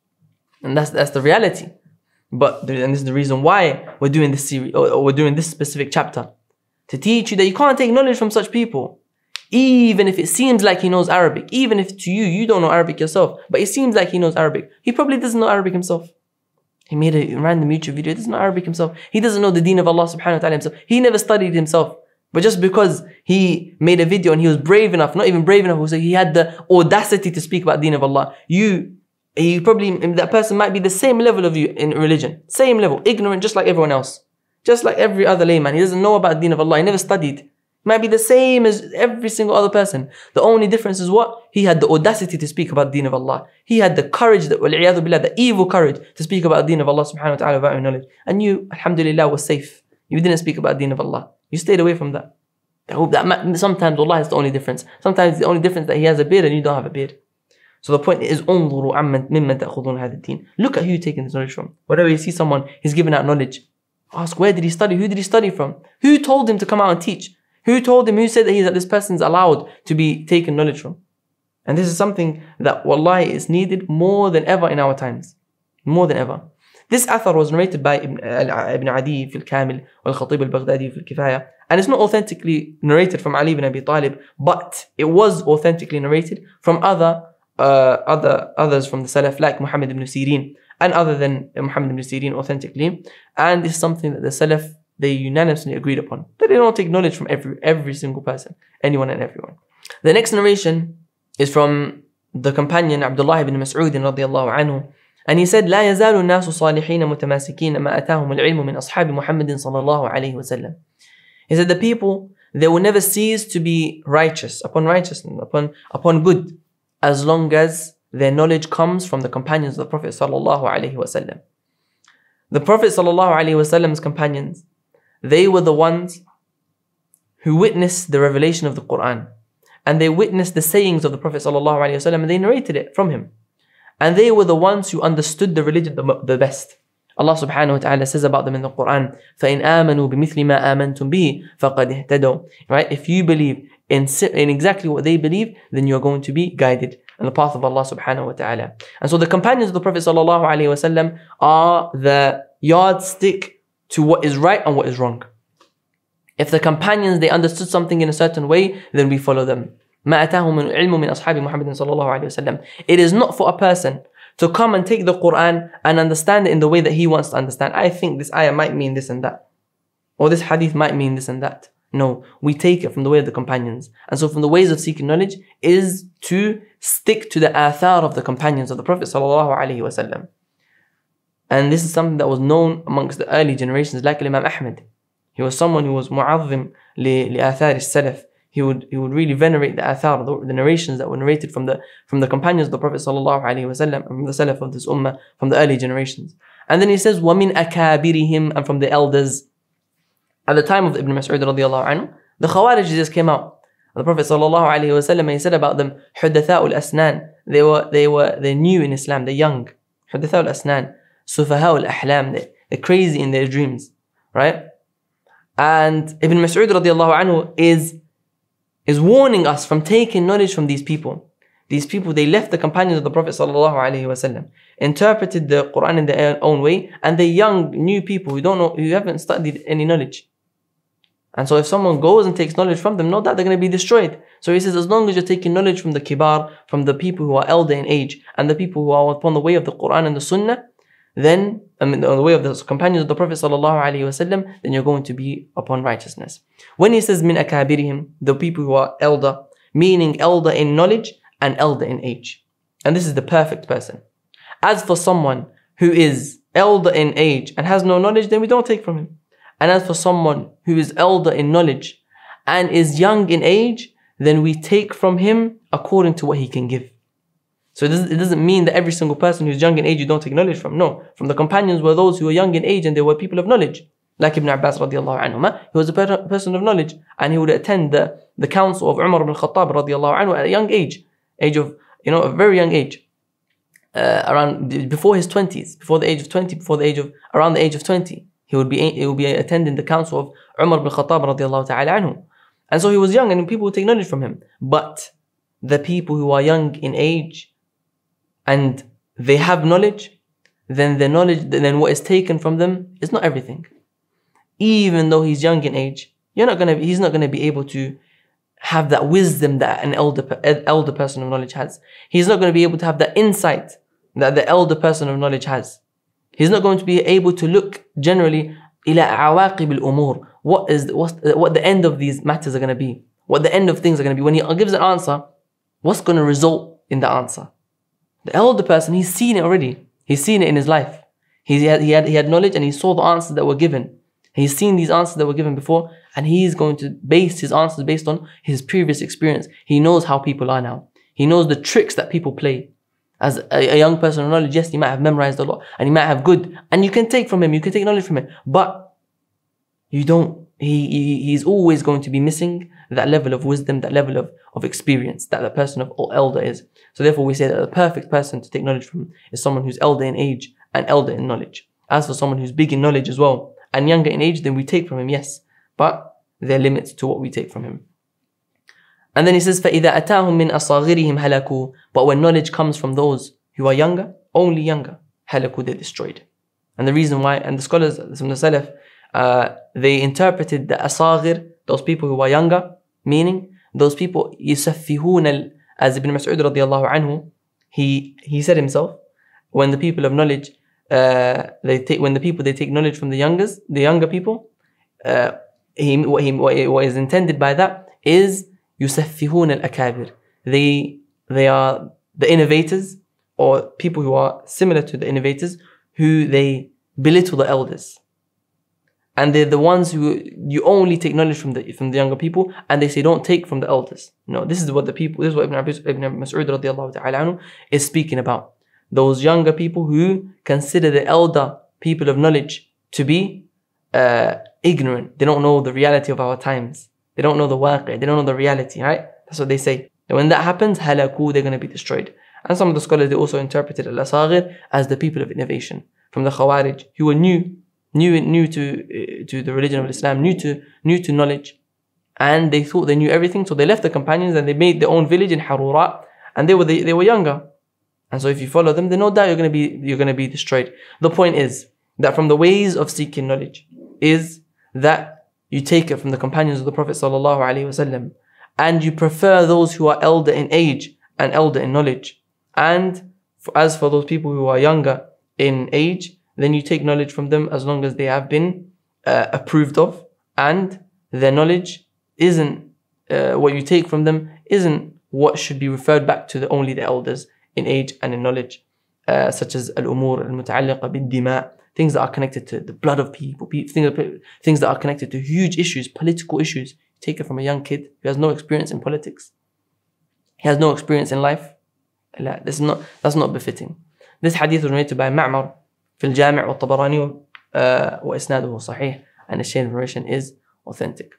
And that's that's the reality. But and this is the reason why we're doing this series, or, or we're doing this specific chapter. To teach you that you can't take knowledge from such people. Even if it seems like he knows Arabic, even if to you, you don't know Arabic yourself, but it seems like he knows Arabic. He probably doesn't know Arabic himself. He made a random YouTube video, he doesn't know Arabic himself. He doesn't know the deen of Allah subhanahu wa ta'ala himself. He never studied himself. But just because he made a video and he was brave enough, not even brave enough, so he had the audacity to speak about the deen of Allah, you, you probably, that person might be the same level of you in religion. Same level, ignorant just like everyone else. Just like every other layman. He doesn't know about the deen of Allah, he never studied. Might be the same as every single other person. The only difference is what? He had the audacity to speak about the deen of Allah. He had the courage, that, وَالْعِيَاذُ بِاللَّهِ, the evil courage to speak about the deen of Allah subhanahu wa ta'ala without knowledge. And you, alhamdulillah, was safe. You didn't speak about the deen of Allah. You stayed away from that. I hope that sometimes Allah is the only difference. Sometimes the only difference that he has a beard and you don't have a beard. So the point is, انظروا عمن ممن تأخذون هذا الدين. Look at who you're taking this knowledge from. Whenever you see someone, he's giving out knowledge. Ask, where did he study? Who did he study from? Who told him to come out and teach? Who told him, who said that, he, that this person's allowed to be taken knowledge from? And this is something that, wallahi, is needed more than ever in our times. More than ever. This athar was narrated by Ibn, uh, Ibn Adi fi al-Kamil, wal-Khatib al-Baghdadi fi al-Kifaya. And it's not authentically narrated from Ali ibn Abi Talib, but it was authentically narrated from other uh, other others from the Salaf like Muhammad ibn Sirin and other than Muhammad ibn Sirin authentically. And this is something that the Salaf, they unanimously agreed upon, that they don't take knowledge from every every single person, anyone and everyone. The next narration is from the companion Abdullah ibn Mas'ud radiyallahu anhu, and he said, لا يزال الناس صالحين متماسكين ما أتاهم العلم من أصحاب محمد صلى الله عليه وسلم. He said, the people, they will never cease to be righteous, upon righteousness, upon, upon good, as long as their knowledge comes from the companions of the Prophet sallallahu alaihi wasallam. The Prophet sallallahu alaihi wasallam's companions, they were the ones who witnessed the revelation of the Qur'an, and they witnessed the sayings of the Prophet sallallahu alaihi wasallam, and they narrated it from him. And they were the ones who understood the religion the, the best. Allah subhanahu wa ta'ala says about them in the Qur'an, فَإِنْ آمَنُوا بِمِثْلِ مَا آمَنْتُمْ بِهِ فَقَدْ اهْتَدَوْا. Right? If you believe in, in exactly what they believe, then you are going to be guided in the path of Allah subhanahu wa ta'ala. And so the companions of the Prophet sallallahu alaihi wasallam are the yardstick to what is right and what is wrong. If the companions, they understood something in a certain way, then we follow them. مَا أَتَاهُمْ مِنْ عِلْمُ مِنْ أَصْحَابِ مُحَمَّدٍ صَلَّى اللَّهُ عَلَيْهِ وسلم. It is not for a person to come and take the Qur'an and understand it in the way that he wants to understand. I think this ayah might mean this and that, or this hadith might mean this and that. No, we take it from the way of the companions. And so from the ways of seeking knowledge is to stick to the athar of the companions of the Prophet sallallahu alaihi wasallam. And this is something that was known amongst the early generations, like Imam Ahmad. He was someone who was mu'azzim li, li athar as-salaf. He would, he would really venerate the athar, the, the narrations that were narrated from the, from the companions of the Prophet sallallahu alaihi wasallam, from the salaf of this ummah, from the early generations. And then he says, وَمِنْ أَكَابِرِهِمْ, and from the elders. At the time of Ibn Mas'ud radiallahu anhu, the Khawarij just came out. And the Prophet sallallahu alaihi wasallam, he said about them, حُدَّثَاءُ الْأَسْنَانِ. They were, they were, they're new in Islam, they're young. حُدَّثَاءُ الْأَسْنَانِ. سُفَهَاءُ الْأَحْلَامِ. They're crazy in their dreams. Right? And Ibn Mas'ud radiallahu anhu is is warning us from taking knowledge from these people. These people, they left the companions of the Prophet sallallahu alaihi wasallam, interpreted the Qur'an in their own way, and they're young, new people who don't know, who haven't studied any knowledge. And so if someone goes and takes knowledge from them, know that they're going to be destroyed. So he says, as long as you're taking knowledge from the kibar, from the people who are elder in age, and the people who are upon the way of the Qur'an and the Sunnah, then, I mean, on the way of the companions of the Prophet sallallahu alaihi wasallam, then you're going to be upon righteousness. When he says min akabirihim, the people who are elder, meaning elder in knowledge and elder in age. And this is the perfect person. As for someone who is elder in age and has no knowledge, then we don't take from him. And as for someone who is elder in knowledge and is young in age, then we take from him according to what he can give. So it doesn't, it doesn't mean that every single person who's young in age you don't take knowledge from. No, from the companions were those who were young in age and they were people of knowledge. Like Ibn Abbas radiallahu anhu, he was a person of knowledge, and he would attend the, the council of Umar ibn Khattab radiallahu anhu at a young age, age of, you know, a very young age, uh, around, before his twenties, before the age of twenty, before the age of, around the age of twenty, he would be, he would be attending the council of Umar ibn Khattab radiallahu ta'ala anhu. And so he was young and people would take knowledge from him. But the people who are young in age and they have knowledge, then the knowledge, then what is taken from them is not everything. Even though he's young in age, you're not gonna, he's not gonna be able to have that wisdom that an elder, elder person of knowledge has. He's not gonna be able to have that insight that the elder person of knowledge has. He's not going to be able to look generally إلى عواقب الأمور. What is the, what's, what the end of these matters are going to be? What the end of things are going to be? When he gives an answer, what's going to result in the answer? The elder person, he's seen it already. He's seen it in his life. He had, he had, he had knowledge and he saw the answers that were given. He's seen these answers that were given before, and he's going to base his answers based on his previous experience. He knows how people are now. He knows the tricks that people play. As a, a young person of knowledge, yes, he might have memorized a lot and he might have good, and you can take from him, you can take knowledge from him, but you don't, he, he he's always going to be missing that level of wisdom, that level of, of experience that the person of elder is. So therefore we say that the perfect person to take knowledge from is someone who's elder in age and elder in knowledge. As for someone who's big in knowledge as well and younger in age, then we take from him, yes, but there are limits to what we take from him. And then he says, فَإِذَا أَتَاهُمْ مِنْ أَصَاغِرِهِمْ هَلَكُوا. But when knowledge comes from those who are younger, only younger, هَلَكُوا, they're destroyed. And the reason why, and the scholars from the Salaf, uh, they interpreted the أصاغر, those people who are younger, meaning those people يُسَفِّهُونَ, as Ibn Mas'ud radiallahu anhu, he he said himself, when the people of knowledge, uh, they take when the people they take knowledge from the youngest, the younger people, uh, he what he what is intended by that is يُسَفِّهُونَ الْأَكَابِرِ. They they are the innovators, or people who are similar to the innovators, who they belittle the elders. And they're the ones who you only take knowledge from the from the younger people, and they say don't take from the elders. No, this is what the people, this is what Ibn, Abbas, Ibn Mas'ud radiallahu ta'ala anhu is speaking about. Those younger people who consider the elder people of knowledge to be uh, ignorant. They don't know the reality of our times. They don't know the waqi', they don't know the reality, right? That's what they say. And when that happens, halaku, they're going to be destroyed. And some of the scholars, they also interpreted al-asaghir as the people of innovation, from the Khawarij, who were new, new, new to uh, to the religion of Islam, new to new to knowledge, and they thought they knew everything. So they left the companions and they made their own village in Harura, and they were the, they were younger. And so if you follow them, then no doubt you're going to be you're going to be destroyed. The point is that from the ways of seeking knowledge is that you take it from the companions of the Prophet sallallahu alaihi wasallam, and you prefer those who are elder in age and elder in knowledge. And for, as for those people who are younger in age, then you take knowledge from them as long as they have been uh, approved of, and their knowledge isn't uh, what you take from them isn't what should be referred back to the only the elders in age and in knowledge, uh, such as al-umur al-muta'alliqa bid-dima', things that are connected to the blood of people, things that are connected to huge issues, political issues. You take it from a young kid who has no experience in politics, he has no experience in life. This is not, that's not befitting. This hadith was narrated by Ma'mar في الجامع والطبراني وإسناده صحيح, and the chain of narration is authentic.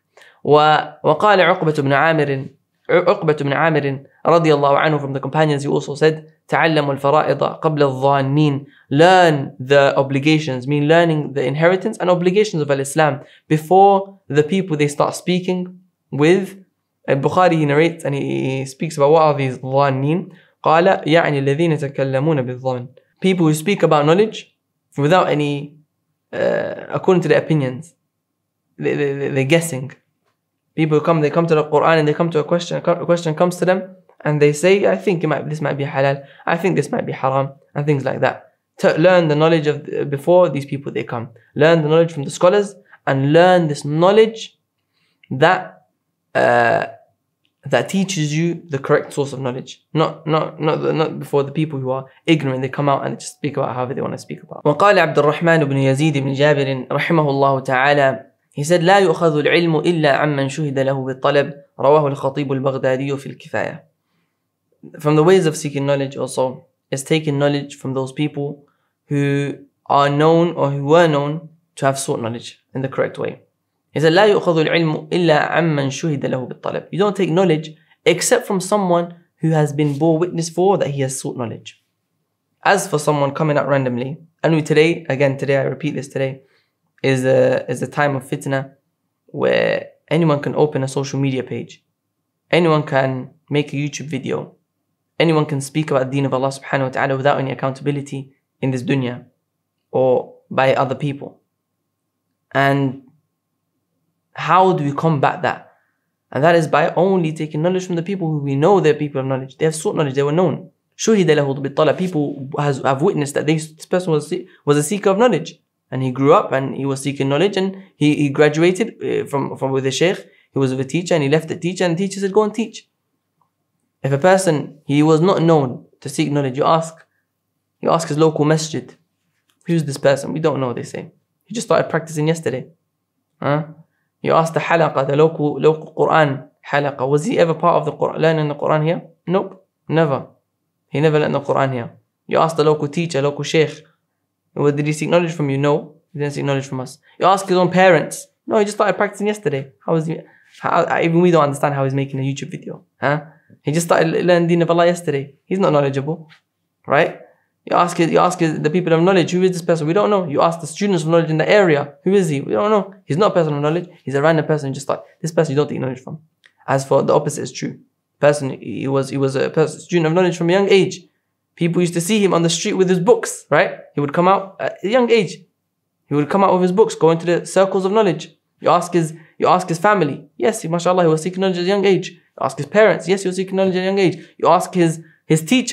وقال عقبة بن عامر عقبة بن عامر رضي الله عنه, from the companions, he also said تعلموا الفرائض قبل الظانين. Learn the obligations, mean learning the inheritance and obligations of Islam before the people they start speaking with. Al-Bukhari, he narrates and he speaks about what are these ظانين. قال يعني الذين يتكلمون بالظن. People who speak about knowledge without any, uh, according to their opinions. They, they, they're guessing. People come, they come to the Qur'an and they come to a question, a question comes to them and they say, I think it might, this might be halal, I think this might be haram, and things like that. To learn the knowledge of the, before these people they come. Learn the knowledge from the scholars, and learn this knowledge that uh, that teaches you the correct source of knowledge. Not not not not before the people who are ignorant, they come out and just speak about however they want to speak about. وقال عبد الرحمن بن يزيد بن جابر رحمه الله تعالى, he said لا يؤخذ العلم إلا عمن شهد له بالطلب. رواه الخطيب البغدادي في الكفاية. From the ways of seeking knowledge also is taking knowledge from those people who are known or who were known to have sought knowledge in the correct way. He said لا يؤخذ العلم إلا عمن شهد له بالطلب. You don't take knowledge except from someone who has been bore witness for that he has sought knowledge. As for someone coming out randomly, and we today, again today I repeat this today, is a, is a time of fitna where anyone can open a social media page, anyone can make a YouTube video, anyone can speak about the deen of Allah subhanahu wa ta'ala without any accountability in this dunya or by other people. And how do we combat that? And that is by only taking knowledge from the people who we know they're people of knowledge. They have sought knowledge, they were known. شُهِدَ لَهُ بِالطَّلَبِ. People has, have witnessed that this person was, was a seeker of knowledge. And he grew up and he was seeking knowledge, and he, he graduated from, from with a sheikh. He was with a teacher and he left the teacher, and the teacher said, go and teach. If a person, he was not known to seek knowledge, you ask, you ask his local masjid, who's this person? We don't know, they say. He just started practicing yesterday. Huh? You ask the halaqa, the local, local Qur'an halaqa, was he ever part of the Qur'an, learning the Qur'an here? Nope, never. He never learned the Qur'an here. You ask the local teacher, local sheikh, did he seek knowledge from you? No, he didn't seek knowledge from us. You ask his own parents. No, he just started practicing yesterday. How is he? How, even we don't understand how he's making a YouTube video. Huh? He just started learning deen of Allah yesterday. He's not knowledgeable, right? You ask his, you ask his, the people of knowledge, who is this person? We don't know. You ask the students of knowledge in the area, who is he? We don't know. He's not a person of knowledge. He's a random person. Just like this person, you don't take knowledge from. As for the opposite is true. Person, he was he was a person, student of knowledge from a young age. People used to see him on the street with his books, right? He would come out at a young age. He would come out with his books, go into the circles of knowledge. You ask his, you ask his family. Yes, mashallah, he was seeking knowledge at a young age. You ask his parents. Yes, he was seeking knowledge at a young age. You ask his, his teacher.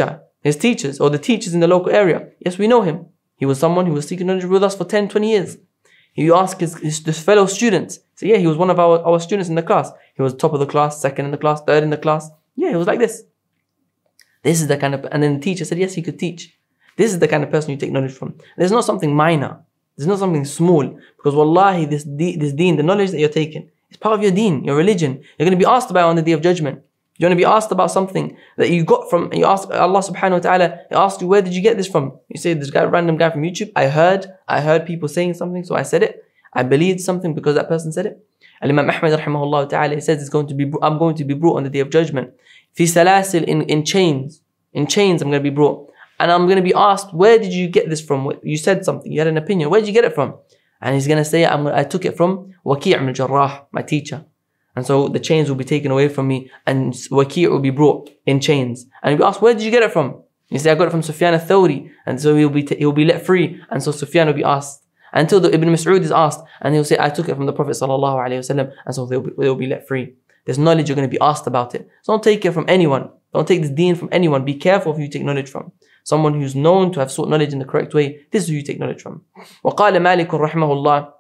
His teachers, or the teachers in the local area, yes, we know him. He was someone who was seeking knowledge with us for ten, twenty years. You ask his, his, his fellow students, so yeah, he was one of our, our students in the class. He was top of the class, second in the class, third in the class. Yeah, he was like this. This is the kind of, and then the teacher said, yes, he could teach. This is the kind of person you take knowledge from. There's not something minor. There's not something small. Because wallahi, this, this deen, the knowledge that you're taking, is part of your deen, your religion. You're going to be asked about it on the Day of Judgment. You're going to be asked about something that you got from, you ask Allah subhanahu wa ta'ala, He asked you, where did you get this from? You say, this guy, random guy from YouTube, I heard, I heard people saying something, so I said it. I believed something because that person said it. Al-Imam Ahmad rahimahullah ta'ala, he says, it's going to be, I'm going to be brought on the Day of Judgment. Fi salasil, in, in chains. In chains I'm going to be brought. And I'm going to be asked, where did you get this from? You said something, you had an opinion, where did you get it from? And he's going to say, I'm, I took it from Waki' ibn Jarrah, my teacher. And so the chains will be taken away from me and Waki' will be brought in chains. And he'll be asked, where did you get it from? You say, I got it from Sufyan al-Thawri. And so he'll be, he'll be let free. And so Sufyan will be asked. Until the Ibn Mas'ud is asked. And he'll say, I took it from the Prophet sallallahu alayhi wasallam. And so they'll be, they'll be let free. There's knowledge, you're going to be asked about it. So don't take it from anyone. Don't take this deen from anyone. Be careful who you take knowledge from. Someone who's known to have sought knowledge in the correct way. This is who you take knowledge from. وقال مالك رحمه الله.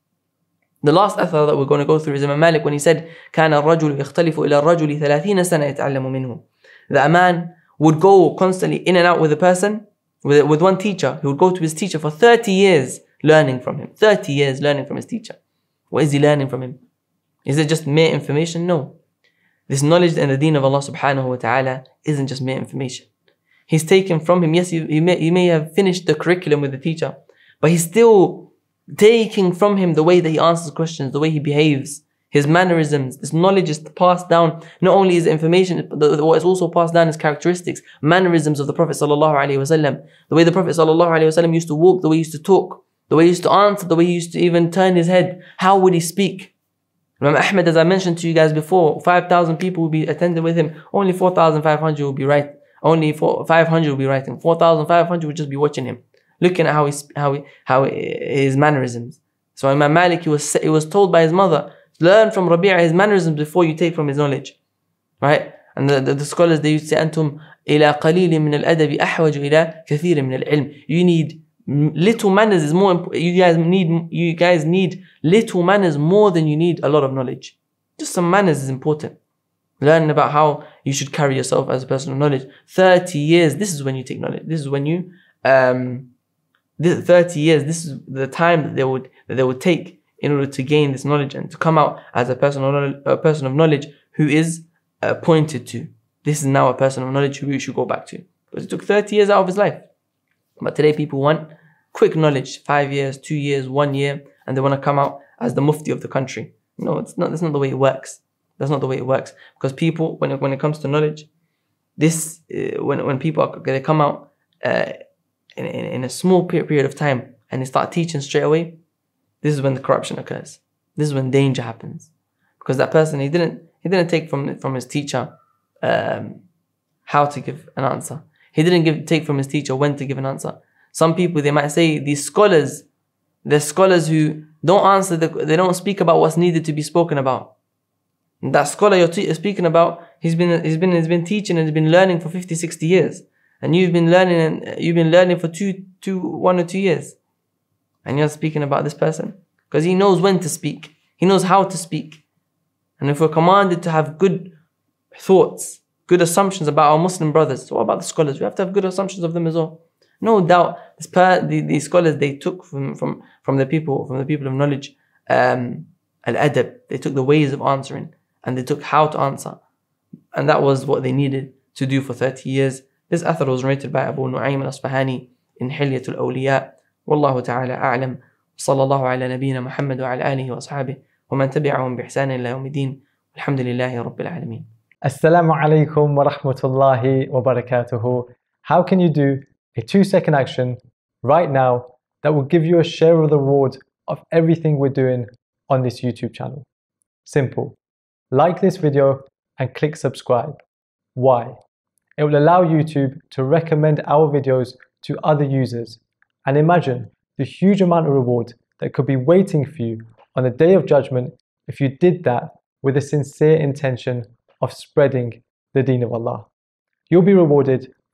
The last athar that we're going to go through is Imam Malik when he said, كان الرجل يختلف إلى الرجل ثلاثين سنة يتعلم منه. That a man would go constantly in and out with a person, with, with one teacher. He would go to his teacher for thirty years learning from him. thirty years learning from his teacher. What is he learning from him? Is it just mere information? No. This knowledge and the deen of Allah subhanahu wa ta'ala isn't just mere information. He's taken from him, yes, he, he, may, he may have finished the curriculum with the teacher, but he's still taking from him the way that he answers questions, the way he behaves, his mannerisms. This knowledge is passed down. Not only is it information, but what is also passed down is characteristics, mannerisms of the Prophet sallallahu alaihi wasallam. The way the Prophet sallallahu alaihi wasallam used to walk, the way he used to talk, the way he used to answer, the way he used to even turn his head. How would he speak? Imam Ahmad, as I mentioned to you guys before, five thousand people will be attending with him. Only four thousand five hundred will be right. Only five hundred will be writing. four thousand five hundred will just be watching him, looking at how he, how he, how his mannerisms. So Imam Malik, he was he was told by his mother, learn from Rabi'a his mannerisms before you take from his knowledge, right? And the, the, the scholars, they used to say, أنتم إلى قليل من الأدب أحوج إلى كثير من العلم. You need little manners is more important. You guys need you guys need little manners more than you need a lot of knowledge. Just some manners is important. Learning about how you should carry yourself as a person of knowledge. thirty years, this is when you take knowledge. This is when you, um, this, thirty years, this is the time that they would that they would take in order to gain this knowledge and to come out as a person of knowledge, a person of knowledge who is uh, pointed to. This is now a person of knowledge who we should go back to. Because it took thirty years out of his life. But today people want quick knowledge, five years, two years, one year, and they want to come out as the mufti of the country. No, it's not. That's not the way it works. That's not the way it works. Because people, when it, when it comes to knowledge, this uh, when when people are, they come out uh, in, in in a small period of time and they start teaching straight away, this is when the corruption occurs. This is when danger happens. Because that person, he didn't he didn't take from from his teacher um, how to give an answer. He didn't give take from his teacher when to give an answer. Some people, they might say, these scholars, they're scholars who don't answer, the, they don't speak about what's needed to be spoken about. That scholar you're speaking about, he's been he's been he's been teaching and he's been learning for fifty, sixty years, and you've been learning and you've been learning for two, two, one or two years, and you're speaking about this person because he knows when to speak, he knows how to speak, and if we're commanded to have good thoughts, good assumptions about our Muslim brothers, so what about the scholars? We have to have good assumptions of them as well. No doubt, this per, the, the scholars, they took from from from the people from the people of knowledge, um, al-adab. They took the ways of answering. And they took how to answer. And that was what they needed to do for thirty years. This athar was narrated by Abu Nu'aym al-Asfahani in Hilyatul Awliya. Wallahu ta'ala a'lam. Sallallahu ala nabiyyina Muhammad wa ala alihi wa ashabihi. Wa man tabi'ahum bi ihsanin ila yawmiddin. Alhamdulillahi rabbil alameen. Assalamu alaikum wa rahmatullahi wa barakatuhu. How can you do a two second action right now that will give you a share of the reward of everything we're doing on this YouTube channel? Simple. Like this video and click subscribe. Why? It will allow YouTube to recommend our videos to other users. And imagine the huge amount of reward that could be waiting for you on the Day of Judgment if you did that with a sincere intention of spreading the Deen of Allah. You'll be rewarded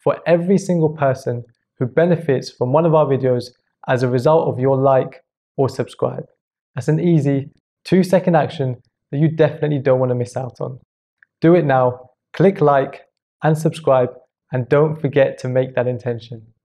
for every single person who benefits from one of our videos as a result of your like or subscribe. That's an easy two second action that you definitely don't want to miss out on. Do it now, click like and subscribe, and don't forget to make that intention.